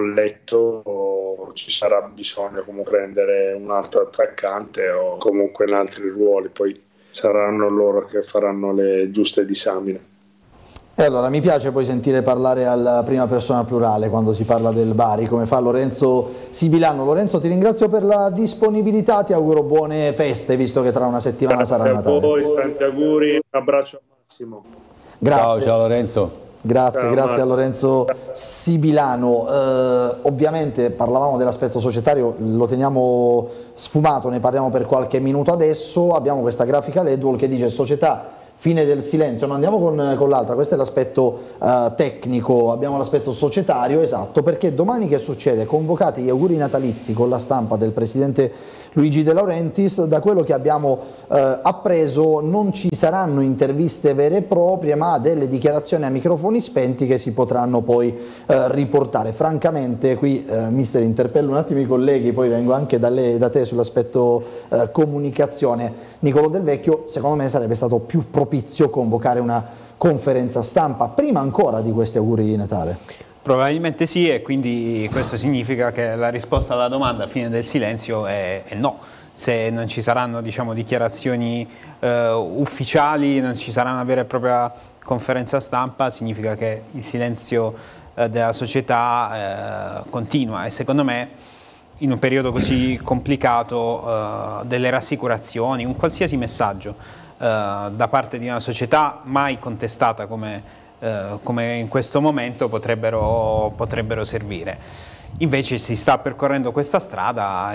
letto, ci sarà bisogno comunque prendere un altro attaccante o comunque in altri ruoli, poi saranno loro che faranno le giuste disamine. E allora mi piace poi sentire parlare alla prima persona plurale quando si parla del Bari, come fa Lorenzo Sibilano. Lorenzo, ti ringrazio per la disponibilità, ti auguro buone feste, visto che tra una settimana Grazie sarà Natale. Grazie a voi, tanti auguri, un abbraccio a Massimo. Grazie. Ciao, ciao Lorenzo. Grazie, Ciao, grazie Marco. a Lorenzo Sibilano. Eh, ovviamente parlavamo dell'aspetto societario, lo teniamo sfumato, ne parliamo per qualche minuto adesso. Abbiamo questa grafica L E D W che dice società, fine del silenzio. Non andiamo con, con l'altra, questo è l'aspetto uh, tecnico, abbiamo l'aspetto societario, esatto, perché domani che succede? Convocati gli auguri natalizi con la stampa del presidente Luigi De Laurentiis. Da quello che abbiamo uh, appreso non ci saranno interviste vere e proprie, ma delle dichiarazioni a microfoni spenti che si potranno poi uh, riportare. Francamente qui, uh, mister, interpello un attimo i colleghi, poi vengo anche da, lei, da te sull'aspetto uh, comunicazione. Nicolò Del Vecchio, secondo me sarebbe stato più propizio convocare una conferenza stampa prima ancora di questi auguri di Natale. Probabilmente sì, e quindi questo significa che la risposta alla domanda fine del silenzio è, è no. Se non ci saranno, diciamo, dichiarazioni eh, ufficiali, non ci sarà una vera e propria conferenza stampa, significa che il silenzio eh, della società eh, continua, e secondo me in un periodo così complicato uh, delle rassicurazioni, un qualsiasi messaggio uh, da parte di una società mai contestata come, uh, come in questo momento potrebbero, potrebbero servire. Invece si sta percorrendo questa strada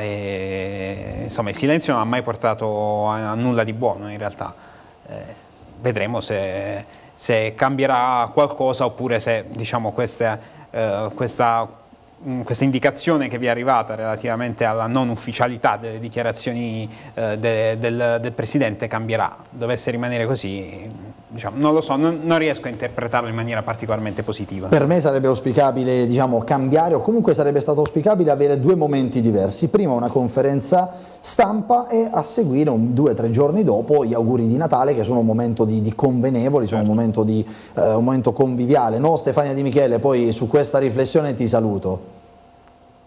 e insomma il silenzio non ha mai portato a, a nulla di buono in realtà. Eh, vedremo se, se cambierà qualcosa oppure se, diciamo, questa, uh, questa questa indicazione che vi è arrivata relativamente alla non ufficialità delle dichiarazioni eh, de, del, del Presidente cambierà. Dovesse rimanere così, diciamo, non lo so, non, non riesco a interpretarlo in maniera particolarmente positiva. Per me sarebbe auspicabile, diciamo, cambiare, o comunque sarebbe stato auspicabile avere due momenti diversi. Prima una conferenza stampa e a seguire un, due o tre giorni dopo gli auguri di Natale, che sono un momento di, di convenevoli, sono certo. un, momento di, eh, un momento conviviale. No, Stefania Di Michele, poi su questa riflessione ti saluto.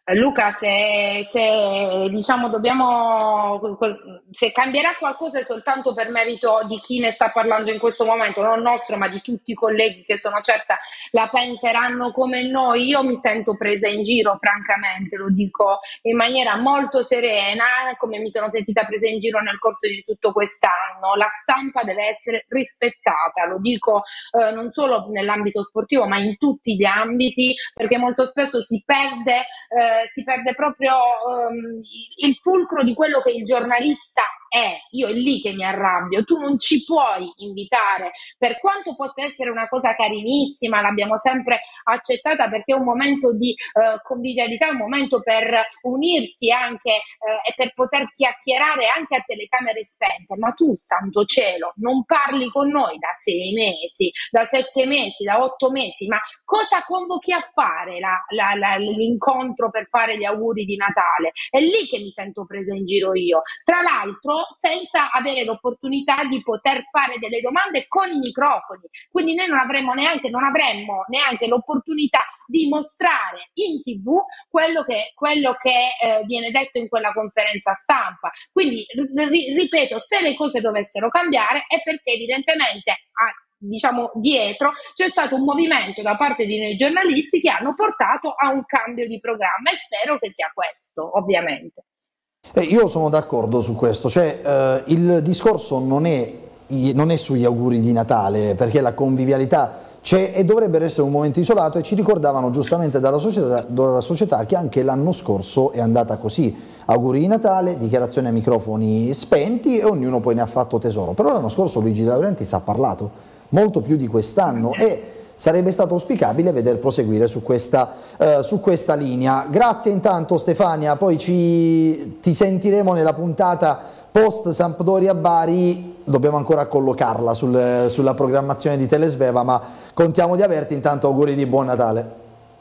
Luca, se, se diciamo dobbiamo, se cambierà qualcosa è soltanto per merito di chi ne sta parlando in questo momento, non nostro ma di tutti i colleghi che sono certa la penseranno come noi. Io mi sento presa in giro, francamente, lo dico in maniera molto serena, come mi sono sentita presa in giro nel corso di tutto quest'anno. La stampa deve essere rispettata, lo dico eh, non solo nell'ambito sportivo ma in tutti gli ambiti, perché molto spesso si perde eh, si perde proprio um, il fulcro di quello che il giornalista è. Io è lì che mi arrabbio. Tu non ci puoi invitare, per quanto possa essere una cosa carinissima, l'abbiamo sempre accettata perché è un momento di uh, convivialità, un momento per unirsi anche uh, e per poter chiacchierare anche a telecamere spente, ma tu, santo cielo, non parli con noi da sei mesi, da sette mesi, da otto mesi, ma cosa convochi a fare la, la, la, l'incontro per fare gli auguri di Natale? È lì che mi sento presa in giro io. Tra l'altro senza avere l'opportunità di poter fare delle domande con i microfoni, quindi noi non avremmo neanche, non avremmo neanche l'opportunità di mostrare in tv quello che, quello che eh, viene detto in quella conferenza stampa. Quindi ri, ripeto, se le cose dovessero cambiare è perché evidentemente a, diciamo dietro c'è stato un movimento da parte di noi giornalisti che hanno portato a un cambio di programma, e spero che sia questo, ovviamente. Eh, io sono d'accordo su questo, cioè eh, il discorso non è, non è sugli auguri di Natale, perché la convivialità c'è e dovrebbe essere un momento isolato, e ci ricordavano giustamente dalla società, dalla società che anche l'anno scorso è andata così: auguri di Natale, dichiarazioni a microfoni spenti e ognuno poi ne ha fatto tesoro. Però l'anno scorso Luigi De Laurentiis ha parlato molto più di quest'anno e sarebbe stato auspicabile veder proseguire su questa, eh, su questa linea. Grazie intanto Stefania, poi ci, ti sentiremo nella puntata post Sampdoria Bari, dobbiamo ancora collocarla sul, sulla programmazione di Telesveva, ma contiamo di averti. Intanto auguri di buon Natale.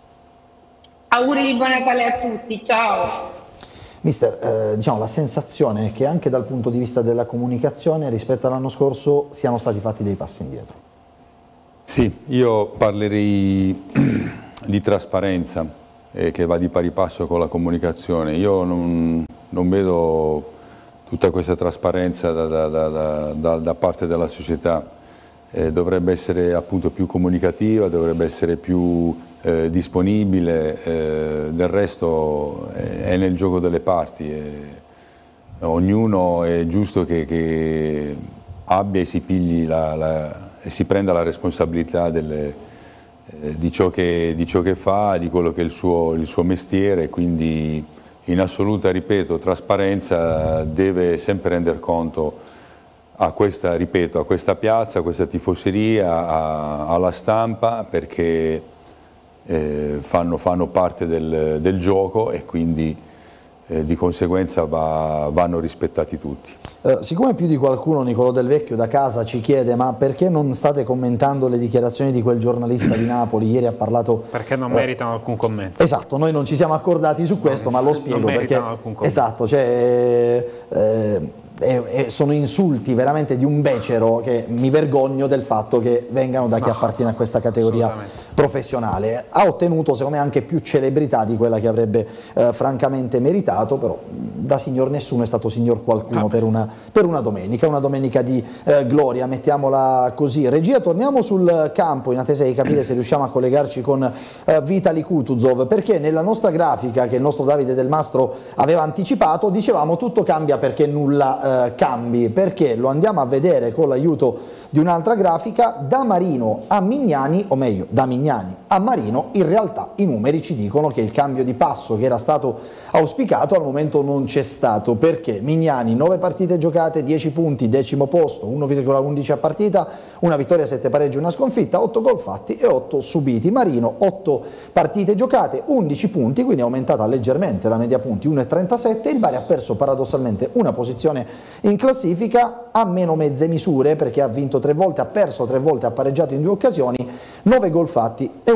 Auguri di buon Natale a tutti, ciao. Mister, eh, diciamo, la sensazione è che anche dal punto di vista della comunicazione rispetto all'anno scorso siano stati fatti dei passi indietro. Sì, io parlerei di trasparenza eh, che va di pari passo con la comunicazione. Io non, non vedo tutta questa trasparenza da, da, da, da, da parte della società. Eh, dovrebbe essere appunto più comunicativa, dovrebbe essere più eh, disponibile, eh, del resto è, è nel gioco delle parti. Eh, ognuno è giusto che, che abbia e si pigli la, la e si prenda la responsabilità delle, eh, di, ciò che, di ciò che fa, di quello che è il suo, il suo mestiere, quindi in assoluta, ripeto, trasparenza, deve sempre render conto a questa, ripeto, a questa piazza, a questa tifoseria, a, alla stampa, perché eh, fanno, fanno parte del, del gioco e quindi eh, di conseguenza va, vanno rispettati tutti. Uh, siccome più di qualcuno, Nicolò Del Vecchio da casa ci chiede ma perché non state commentando le dichiarazioni di quel giornalista di Napoli, ieri ha parlato... Perché non uh, meritano alcun commento. Esatto, noi non ci siamo accordati su questo, non, ma lo spiego non perché... Alcun commento. Esatto, cioè... Eh, E, e sono insulti veramente di un becero, che mi vergogno del fatto che vengano da chi no, appartiene a questa categoria professionale. Ha ottenuto secondo me anche più celebrità di quella che avrebbe eh, francamente meritato, però da signor nessuno è stato signor qualcuno no. per, una, per una domenica, una domenica di eh, gloria, mettiamola così. Regia, torniamo sul campo in attesa di capire se riusciamo a collegarci con eh, Vitali Kutuzov, perché nella nostra grafica che il nostro Davide Del Mastro aveva anticipato dicevamo tutto cambia perché nulla eh, cambi, perché lo andiamo a vedere con l'aiuto di un'altra grafica. Da Marino a Mignani, o meglio da Mignani a Marino, in realtà i numeri ci dicono che il cambio di passo che era stato auspicato al momento non c'è stato, perché Mignani nove partite giocate, dieci punti, decimo posto, uno virgola undici a partita, una vittoria, sette pareggi, una sconfitta, otto gol fatti e otto subiti. Marino otto partite giocate, undici punti, quindi è aumentata leggermente la media punti, uno virgola trentasette. Il Bari ha perso paradossalmente una posizione in classifica, a meno mezze misure, perché ha vinto tre volte, ha perso tre volte, ha pareggiato in due occasioni, nove gol fatti e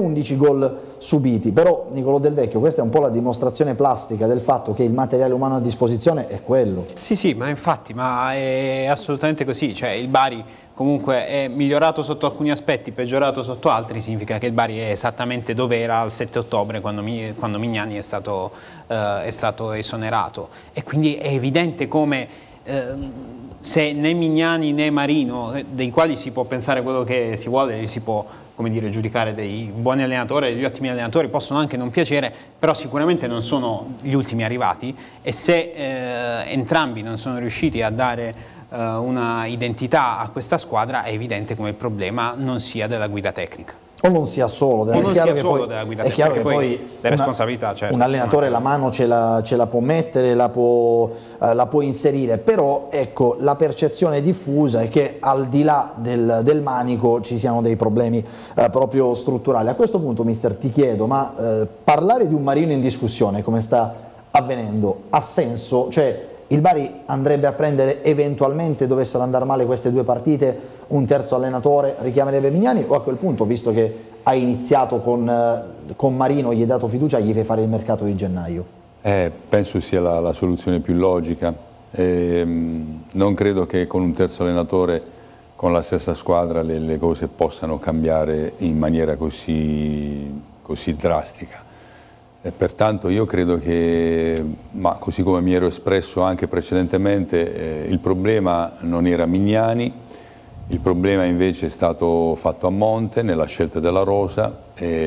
undici gol subiti. Però Nicolò Del Vecchio, questa è un po' la dimostrazione plastica del fatto che il materiale umano a disposizione è quello. Sì, sì, ma infatti, ma è assolutamente così, cioè il Bari comunque è migliorato sotto alcuni aspetti, peggiorato sotto altri, significa che il Bari è esattamente dove era il sette ottobre quando, Mi, quando Mignani è stato, eh, è stato esonerato, e quindi è evidente come eh, se né Mignani né Marino, dei quali si può pensare quello che si vuole, si può, come dire, giudicare dei buoni allenatori, degli ottimi allenatori, possono anche non piacere, però sicuramente non sono gli ultimi arrivati, e se eh, entrambi non sono riusciti a dare una identità a questa squadra, è evidente come il problema non sia della guida tecnica. O non sia solo, o non sia solo poi, della guida è tecnica, chiaro che poi, poi le responsabilità, una, certo, un allenatore la mano ce la, ce la può mettere, la può, eh, la può inserire, però ecco, la percezione diffusa è che al di là del, del manico ci siano dei problemi eh, proprio strutturali. A questo punto, mister, ti chiedo, ma eh, parlare di un Marino in discussione, come sta avvenendo, ha senso? Cioè, il Bari andrebbe a prendere, eventualmente dovessero andare male queste due partite, un terzo allenatore, richiamerebbe Mignani, o a quel punto, visto che ha iniziato con, eh, con Marino, gli hai dato fiducia, gli fai fare il mercato di gennaio? Eh, penso sia la, la soluzione più logica. Eh, non credo che con un terzo allenatore, con la stessa squadra, le, le cose possano cambiare in maniera così, così drastica. E pertanto io credo che, ma così come mi ero espresso anche precedentemente, eh, il problema non era Mignani, il problema invece è stato fatto a monte nella scelta della rosa,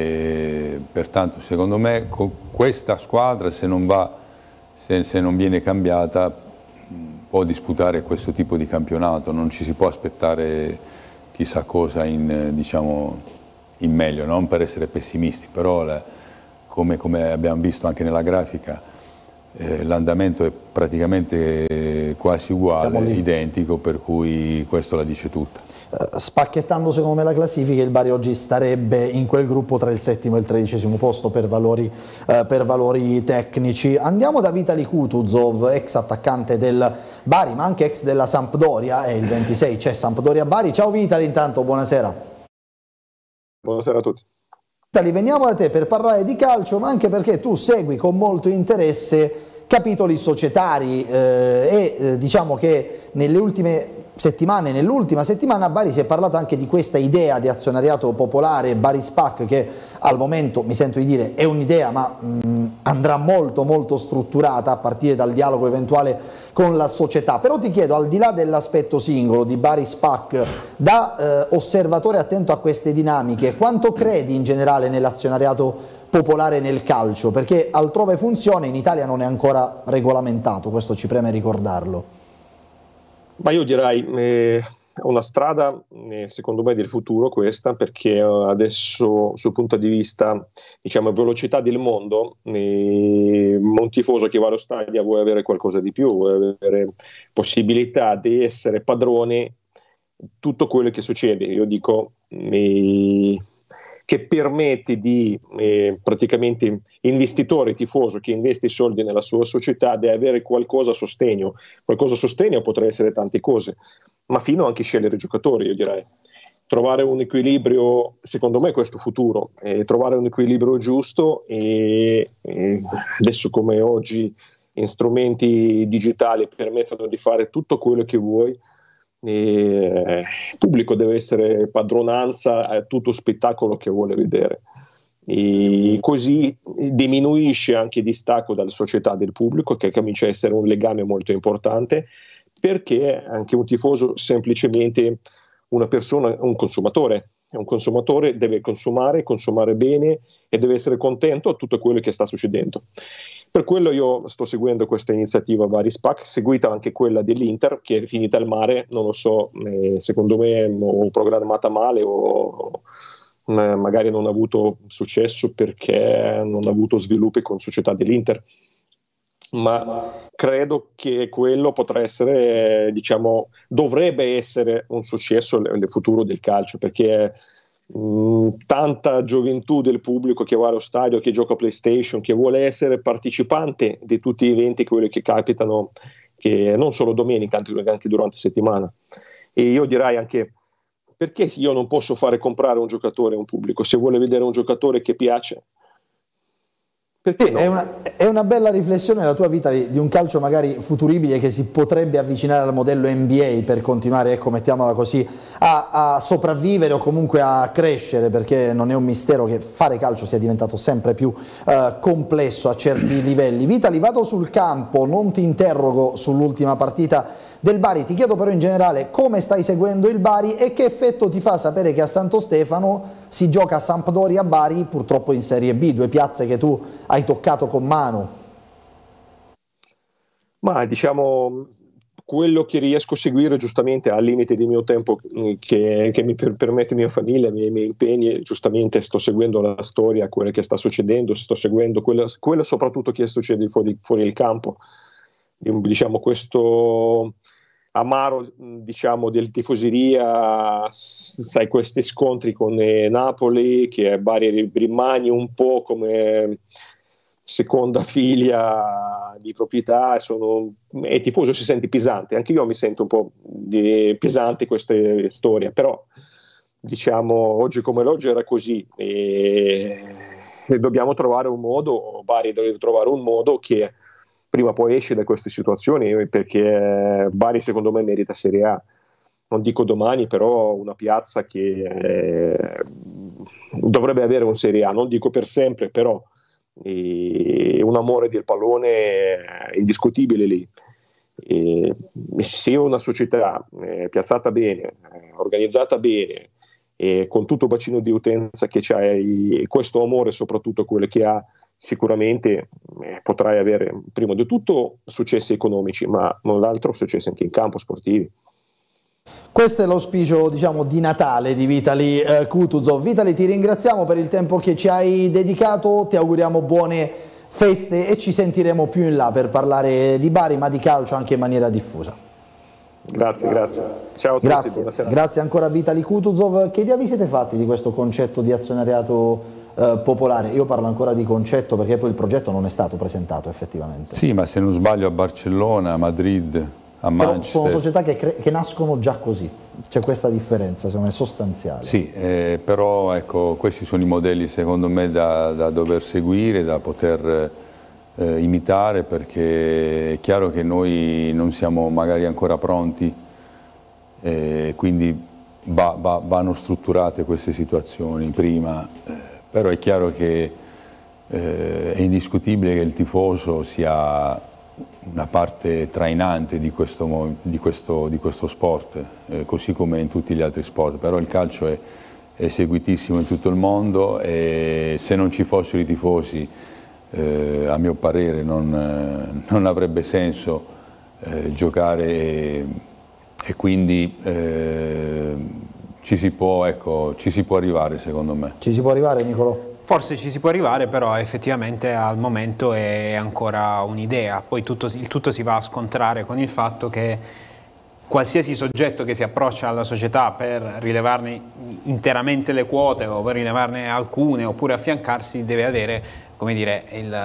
e pertanto secondo me con questa squadra, se non, va, se, se non viene cambiata, può disputare questo tipo di campionato, non ci si può aspettare chissà cosa in, diciamo, in meglio, non per essere pessimisti, però la, Come, come abbiamo visto anche nella grafica, eh, l'andamento è praticamente quasi uguale, identico, per cui questo la dice tutta. Uh, spacchettando secondo me la classifica, il Bari oggi starebbe in quel gruppo tra il settimo e il tredicesimo posto per valori, uh, per valori tecnici. Andiamo da Vitali Kutuzov, ex attaccante del Bari ma anche ex della Sampdoria, e il ventisei c'è Sampdoria-Bari. Ciao Vitali, intanto buonasera. Buonasera a tutti. Vitali, veniamo da te per parlare di calcio, ma anche perché tu segui con molto interesse capitoli societari eh, e eh, diciamo che nelle ultime settimane, nell'ultima settimana a Bari si è parlato anche di questa idea di azionariato popolare Bari SPAC, che al momento, mi sento di dire, è un'idea ma mh, andrà molto molto strutturata a partire dal dialogo eventuale con la società. Però ti chiedo, al di là dell'aspetto singolo di Bari SPAC, da eh, osservatore attento a queste dinamiche, quanto credi in generale nell'azionariato popolare nel calcio? Perché altrove funziona, in Italia non è ancora regolamentato, questo ci preme ricordarlo. Ma io direi eh, una strada eh, secondo me del futuro questa, perché eh, adesso sul punto di vista, diciamo, velocità del mondo, eh, un tifoso che va allo stadio vuole avere qualcosa di più, vuole avere possibilità di essere padrone di tutto quello che succede. Io dico eh, che permette di eh, praticamente investitore, tifoso che investe i soldi nella sua società, di avere qualcosa a sostegno. Qualcosa a sostegno potrà essere tante cose, ma fino anche scegliere i giocatori, io direi. Trovare un equilibrio, secondo me questo futuro, eh, trovare un equilibrio giusto, e, e adesso come oggi in strumenti digitali permettono di fare tutto quello che vuoi. E il pubblico deve essere padronanza a tutto spettacolo che vuole vedere, e così diminuisce anche il distacco dalla società del pubblico, che comincia a essere un legame molto importante, perché anche un tifoso semplicemente una persona, un consumatore un consumatore deve consumare, consumare bene e deve essere contento a tutto quello che sta succedendo. Per quello io sto seguendo questa iniziativa Bari SPAC, seguita anche quella dell'Inter, che è finita al mare, non lo so, eh, secondo me ho programmata male o eh, magari non ha avuto successo perché non ha avuto sviluppi con società dell'Inter, ma credo che quello potrà essere, diciamo, dovrebbe essere un successo nel futuro del calcio, perché mh, tanta gioventù del pubblico che va allo stadio, che gioca a PlayStation, che vuole essere partecipante di tutti gli eventi, quelli che capitano, che non solo domenica, anche durante la settimana. E io direi anche perché io non posso fare comprare un giocatore a un pubblico se vuole vedere un giocatore che piace? Sì, no? è, una, è una bella riflessione la tua vita di un calcio magari futuribile che si potrebbe avvicinare al modello N B A per continuare, ecco, mettiamola così, a, a sopravvivere o comunque a crescere, perché non è un mistero che fare calcio sia diventato sempre più eh, complesso a certi livelli. Vitali, vado sul campo, non ti interrogo sull'ultima partita del Bari, ti chiedo però in generale come stai seguendo il Bari e che effetto ti fa sapere che a Santo Stefano si gioca a Sampdoria Bari, purtroppo in Serie B, due piazze che tu hai toccato con mano. Ma diciamo, quello che riesco a seguire giustamente al limite del mio tempo che, che mi per, permette mia famiglia, i miei, miei impegni, giustamente sto seguendo la storia, quello che sta succedendo, sto seguendo quello, quello soprattutto che succede fuori, fuori il campo. Diciamo questo amaro, diciamo, del tifoseria, sai, questi scontri con eh, Napoli, che Bari rimane un po' come seconda figlia di proprietà, sono, e il tifoso si sente pesante, anche io mi sento un po' di, pesante questa storia, però diciamo oggi come l'oggi era così e, e dobbiamo trovare un modo, Bari deve trovare un modo che prima o poi esce da queste situazioni, perché Bari secondo me merita Serie A, non dico domani, però una piazza che eh, dovrebbe avere un Serie A, non dico per sempre, però eh, un amore del pallone indiscutibile lì. E, se una società eh, piazzata bene, eh, organizzata bene, e con tutto il bacino di utenza che c'ha e questo amore, soprattutto quello che ha, sicuramente eh, potrai avere prima di tutto successi economici, ma non l'altro successi anche in campo sportivi. Questo è l'auspicio, diciamo, di Natale di Vitali eh, Kutuzov. Vitali, ti ringraziamo per il tempo che ci hai dedicato, ti auguriamo buone feste e ci sentiremo più in là per parlare di Bari, ma di calcio anche in maniera diffusa. Grazie, grazie. Ciao a grazie. tutti, buonasera. Grazie ancora a Vitali Kutuzov. Che idea vi siete fatti di questo concetto di azionariato eh, popolare? Io parlo ancora di concetto perché poi il progetto non è stato presentato effettivamente. Sì, ma se non sbaglio a Barcellona, a Madrid, a Manchester. Però sono società che, che nascono già così, c'è questa differenza, secondo me, sostanziale. Sì, eh, però ecco, questi sono i modelli secondo me da, da dover seguire, da poter eh, imitare, perché è chiaro che noi non siamo magari ancora pronti, eh, quindi va, va, vanno strutturate queste situazioni prima, eh, però è chiaro che eh, è indiscutibile che il tifoso sia una parte trainante di questo, di questo, di questo sport, eh, così come in tutti gli altri sport, però il calcio è, è seguitissimo in tutto il mondo e se non ci fossero i tifosi, eh, a mio parere non, eh, non avrebbe senso eh, giocare e, e quindi eh, ci si può, ecco, ci si può arrivare, secondo me. Ci si può arrivare, Nicolò? Forse ci si può arrivare, però effettivamente al momento è ancora un'idea, poi tutto, il tutto si va a scontrare con il fatto che qualsiasi soggetto che si approccia alla società per rilevarne interamente le quote o per rilevarne alcune oppure affiancarsi deve avere, come dire,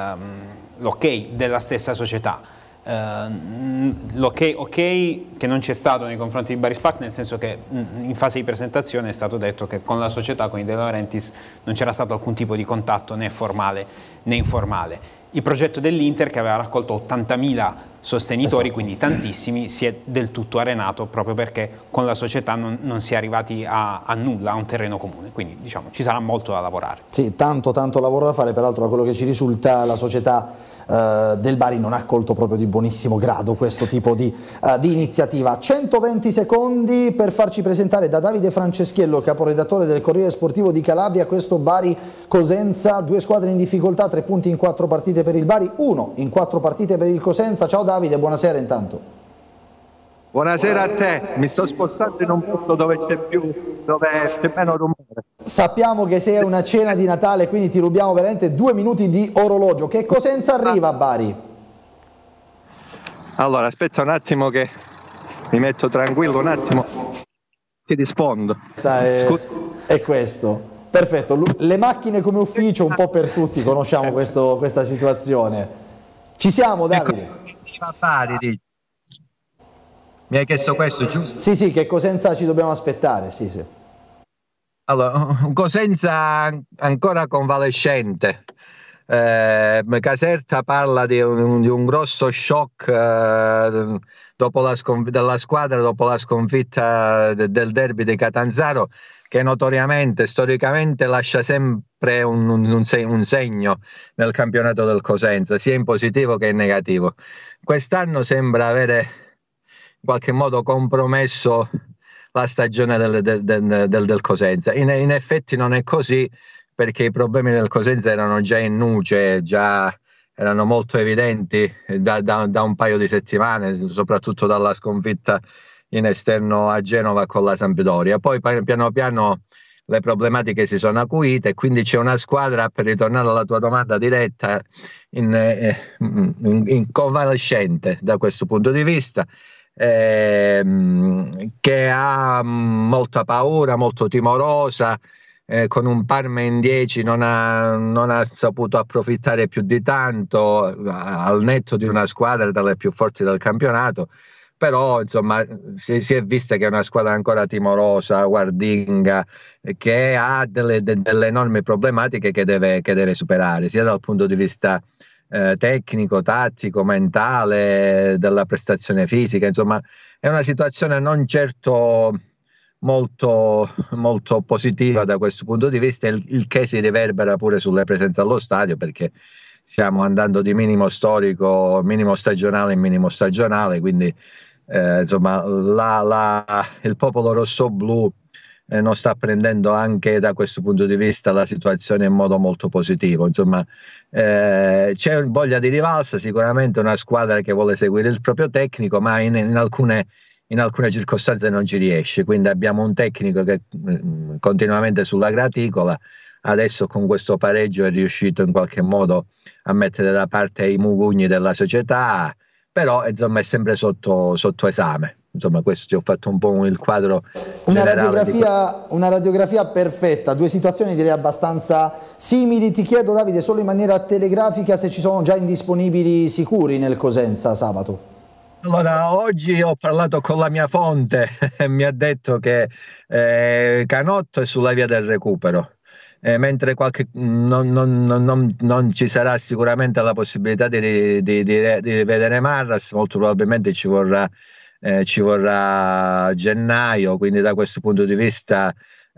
l'ok della stessa società. Uh, l'ok okay, che non c'è stato nei confronti di Bari Spac, nel senso che mh, in fase di presentazione è stato detto che con la società, con i De Laurentiis, non c'era stato alcun tipo di contatto né formale né informale. Il progetto dell'Inter, che aveva raccolto ottantamila sostenitori, esatto, quindi tantissimi, si è del tutto arenato proprio perché con la società non, non si è arrivati a, a nulla, a un terreno comune, quindi diciamo ci sarà molto da lavorare. Sì, tanto tanto lavoro da fare, peraltro da quello che ci risulta la società Uh, del Bari non ha accolto proprio di buonissimo grado questo tipo di, uh, di iniziativa. centoventi secondi per farci presentare da Davide Franceschiello, caporedattore del Corriere Sportivo di Calabria, questo Bari Cosenza, due squadre in difficoltà, tre punti in quattro partite per il Bari, uno in quattro partite per il Cosenza. Ciao Davide, buonasera intanto. Buonasera a te, mi sto spostando in un posto dove c'è più, dove c'è meno rumore. Sappiamo che sei a una cena di Natale, quindi ti rubiamo veramente due minuti di orologio. Che Cosenza arriva a Bari? Allora, aspetta un attimo che mi metto tranquillo, un attimo, ti rispondo. È, Scusa. È questo. Perfetto, le macchine come ufficio un po' per tutti, conosciamo questo, questa situazione. Ci siamo, Davide? A Bari, dici. Mi hai chiesto questo, giusto? Sì, sì, che Cosenza ci dobbiamo aspettare, sì, sì. Allora, Cosenza ancora convalescente. Eh, Caserta parla di un, di un grosso shock eh, dopo la sconf- della squadra dopo la sconfitta de- del derby di Catanzaro, che notoriamente, storicamente lascia sempre un, un, un, se- un segno nel campionato del Cosenza, sia in positivo che in negativo. Quest'anno sembra avere in qualche modo compromesso la stagione del, del, del, del, del Cosenza. In, in effetti non è così, perché i problemi del Cosenza erano già in nuce, già erano molto evidenti da, da, da un paio di settimane, soprattutto dalla sconfitta in esterno a Genova con la Sampdoria. Poi piano piano le problematiche si sono acuite e quindi c'è una squadra, per ritornare alla tua domanda diretta, in, eh, in, in convalescente da questo punto di vista, eh, che ha molta paura, molto timorosa, eh, con un Parma in dieci non ha, non ha saputo approfittare più di tanto, al netto di una squadra tra le più forti del campionato. Però insomma si, si è vista che è una squadra ancora timorosa, guardinga, che ha delle, de, delle enormi problematiche che deve, che deve superare, sia dal punto di vista eh, tecnico, tattico, mentale, della prestazione fisica. Insomma, è una situazione non certo molto, molto positiva da questo punto di vista, il, il che si riverbera pure sulle presenze allo stadio, perché stiamo andando di minimo storico, minimo stagionale in minimo stagionale, quindi eh, insomma la, la, il popolo rosso-blu eh, non sta prendendo anche da questo punto di vista la situazione in modo molto positivo. Insomma, eh, c'è voglia di rivalsa, sicuramente una squadra che vuole seguire il proprio tecnico, ma in, in alcune in alcune circostanze non ci riesce, quindi abbiamo un tecnico che mh, continuamente sulla graticola. Adesso con questo pareggio è riuscito in qualche modo a mettere da parte i mugugni della società, però insomma è sempre sotto, sotto esame. Insomma, questo ti ho fatto un po' il quadro una generale radiografia, di... una radiografia perfetta, due situazioni direi abbastanza simili. Ti chiedo, Davide, solo in maniera telegrafica, se ci sono già indisponibili sicuri nel Cosenza sabato. Allora, oggi ho parlato con la mia fonte e mi ha detto che eh, Canotto è sulla via del recupero, eh, mentre qualche, non, non, non, non ci sarà sicuramente la possibilità di, di, di, di vedere Marras. Molto probabilmente ci vorrà, eh, ci vorrà gennaio, quindi da questo punto di vista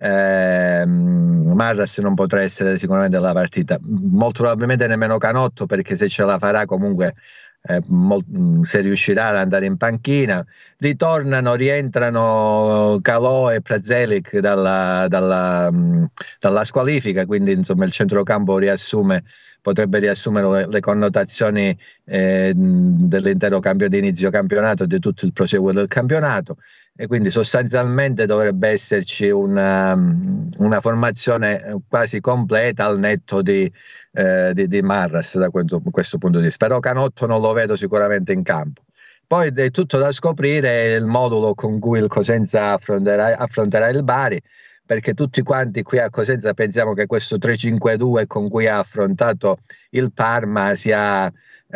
eh, Marras non potrà essere sicuramente la partita, molto probabilmente nemmeno Canotto, perché se ce la farà comunque Eh, se riuscirà ad andare in panchina. Ritornano, rientrano Calò e Prazelic dalla, dalla, dalla squalifica, quindi insomma il centrocampo riassume, potrebbe riassumere le, le connotazioni eh, dell'intero cambio di inizio campionato e di tutto il proseguo del campionato, e quindi sostanzialmente dovrebbe esserci una, una formazione quasi completa al netto di Eh, di, di Marras da questo, questo punto di vista. Però Canotto non lo vedo sicuramente in campo. Poi è tutto da scoprire il modulo con cui il Cosenza affronterà, affronterà il Bari, perché tutti quanti qui a Cosenza pensiamo che questo tre cinque due con cui ha affrontato il Parma sia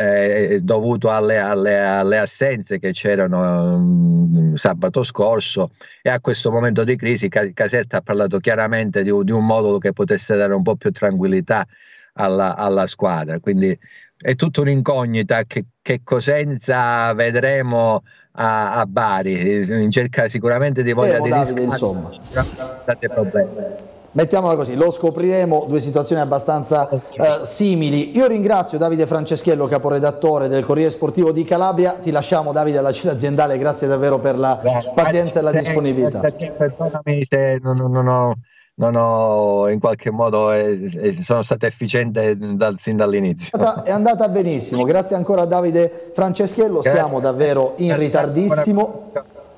eh, dovuto alle, alle, alle assenze che c'erano um, sabato scorso, e a questo momento di crisi Caserta ha parlato chiaramente di, di un modulo che potesse dare un po' più tranquillità Alla, alla squadra. Quindi è tutta un'incognita che, che Cosenza vedremo a, a Bari, in cerca sicuramente di voglia di Davide, insomma. problemi. Mettiamola così, lo scopriremo, due situazioni abbastanza eh, simili. Io ringrazio Davide Franceschiello, caporedattore del Corriere Sportivo di Calabria. Ti lasciamo, Davide, alla cena aziendale, grazie davvero per la pazienza e la disponibilità. Perdonami se non, non ho non ho in qualche modo eh, eh, sono stato efficiente dal, sin dall'inizio. È andata, è andata benissimo, grazie ancora a Davide Franceschiello, siamo davvero in ritardissimo.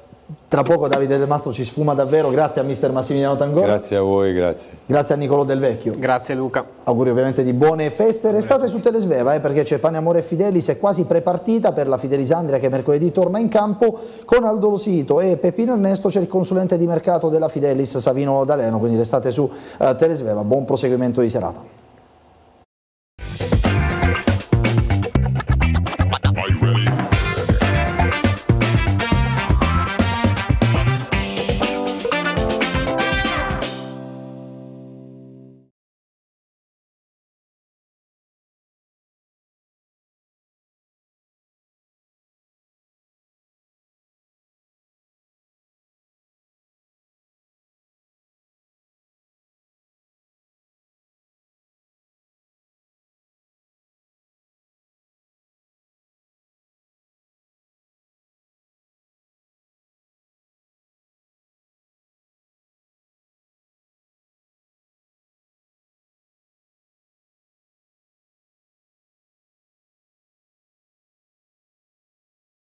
Tra poco Davide Del Mastro ci sfuma davvero, grazie a mister Massimiliano Tangò. Grazie a voi, grazie. Grazie a Nicolò Del Vecchio. Grazie Luca. Auguri ovviamente di buone feste. Restate su Telesveva eh, perché c'è Pane Amore e Fidelis, è quasi prepartita per la Fidelisandria che mercoledì torna in campo con Aldo Losito e Peppino Ernesto. C'è il consulente di mercato della Fidelis Savino D'Aleno, quindi restate su uh, Telesveva. Buon proseguimento di serata.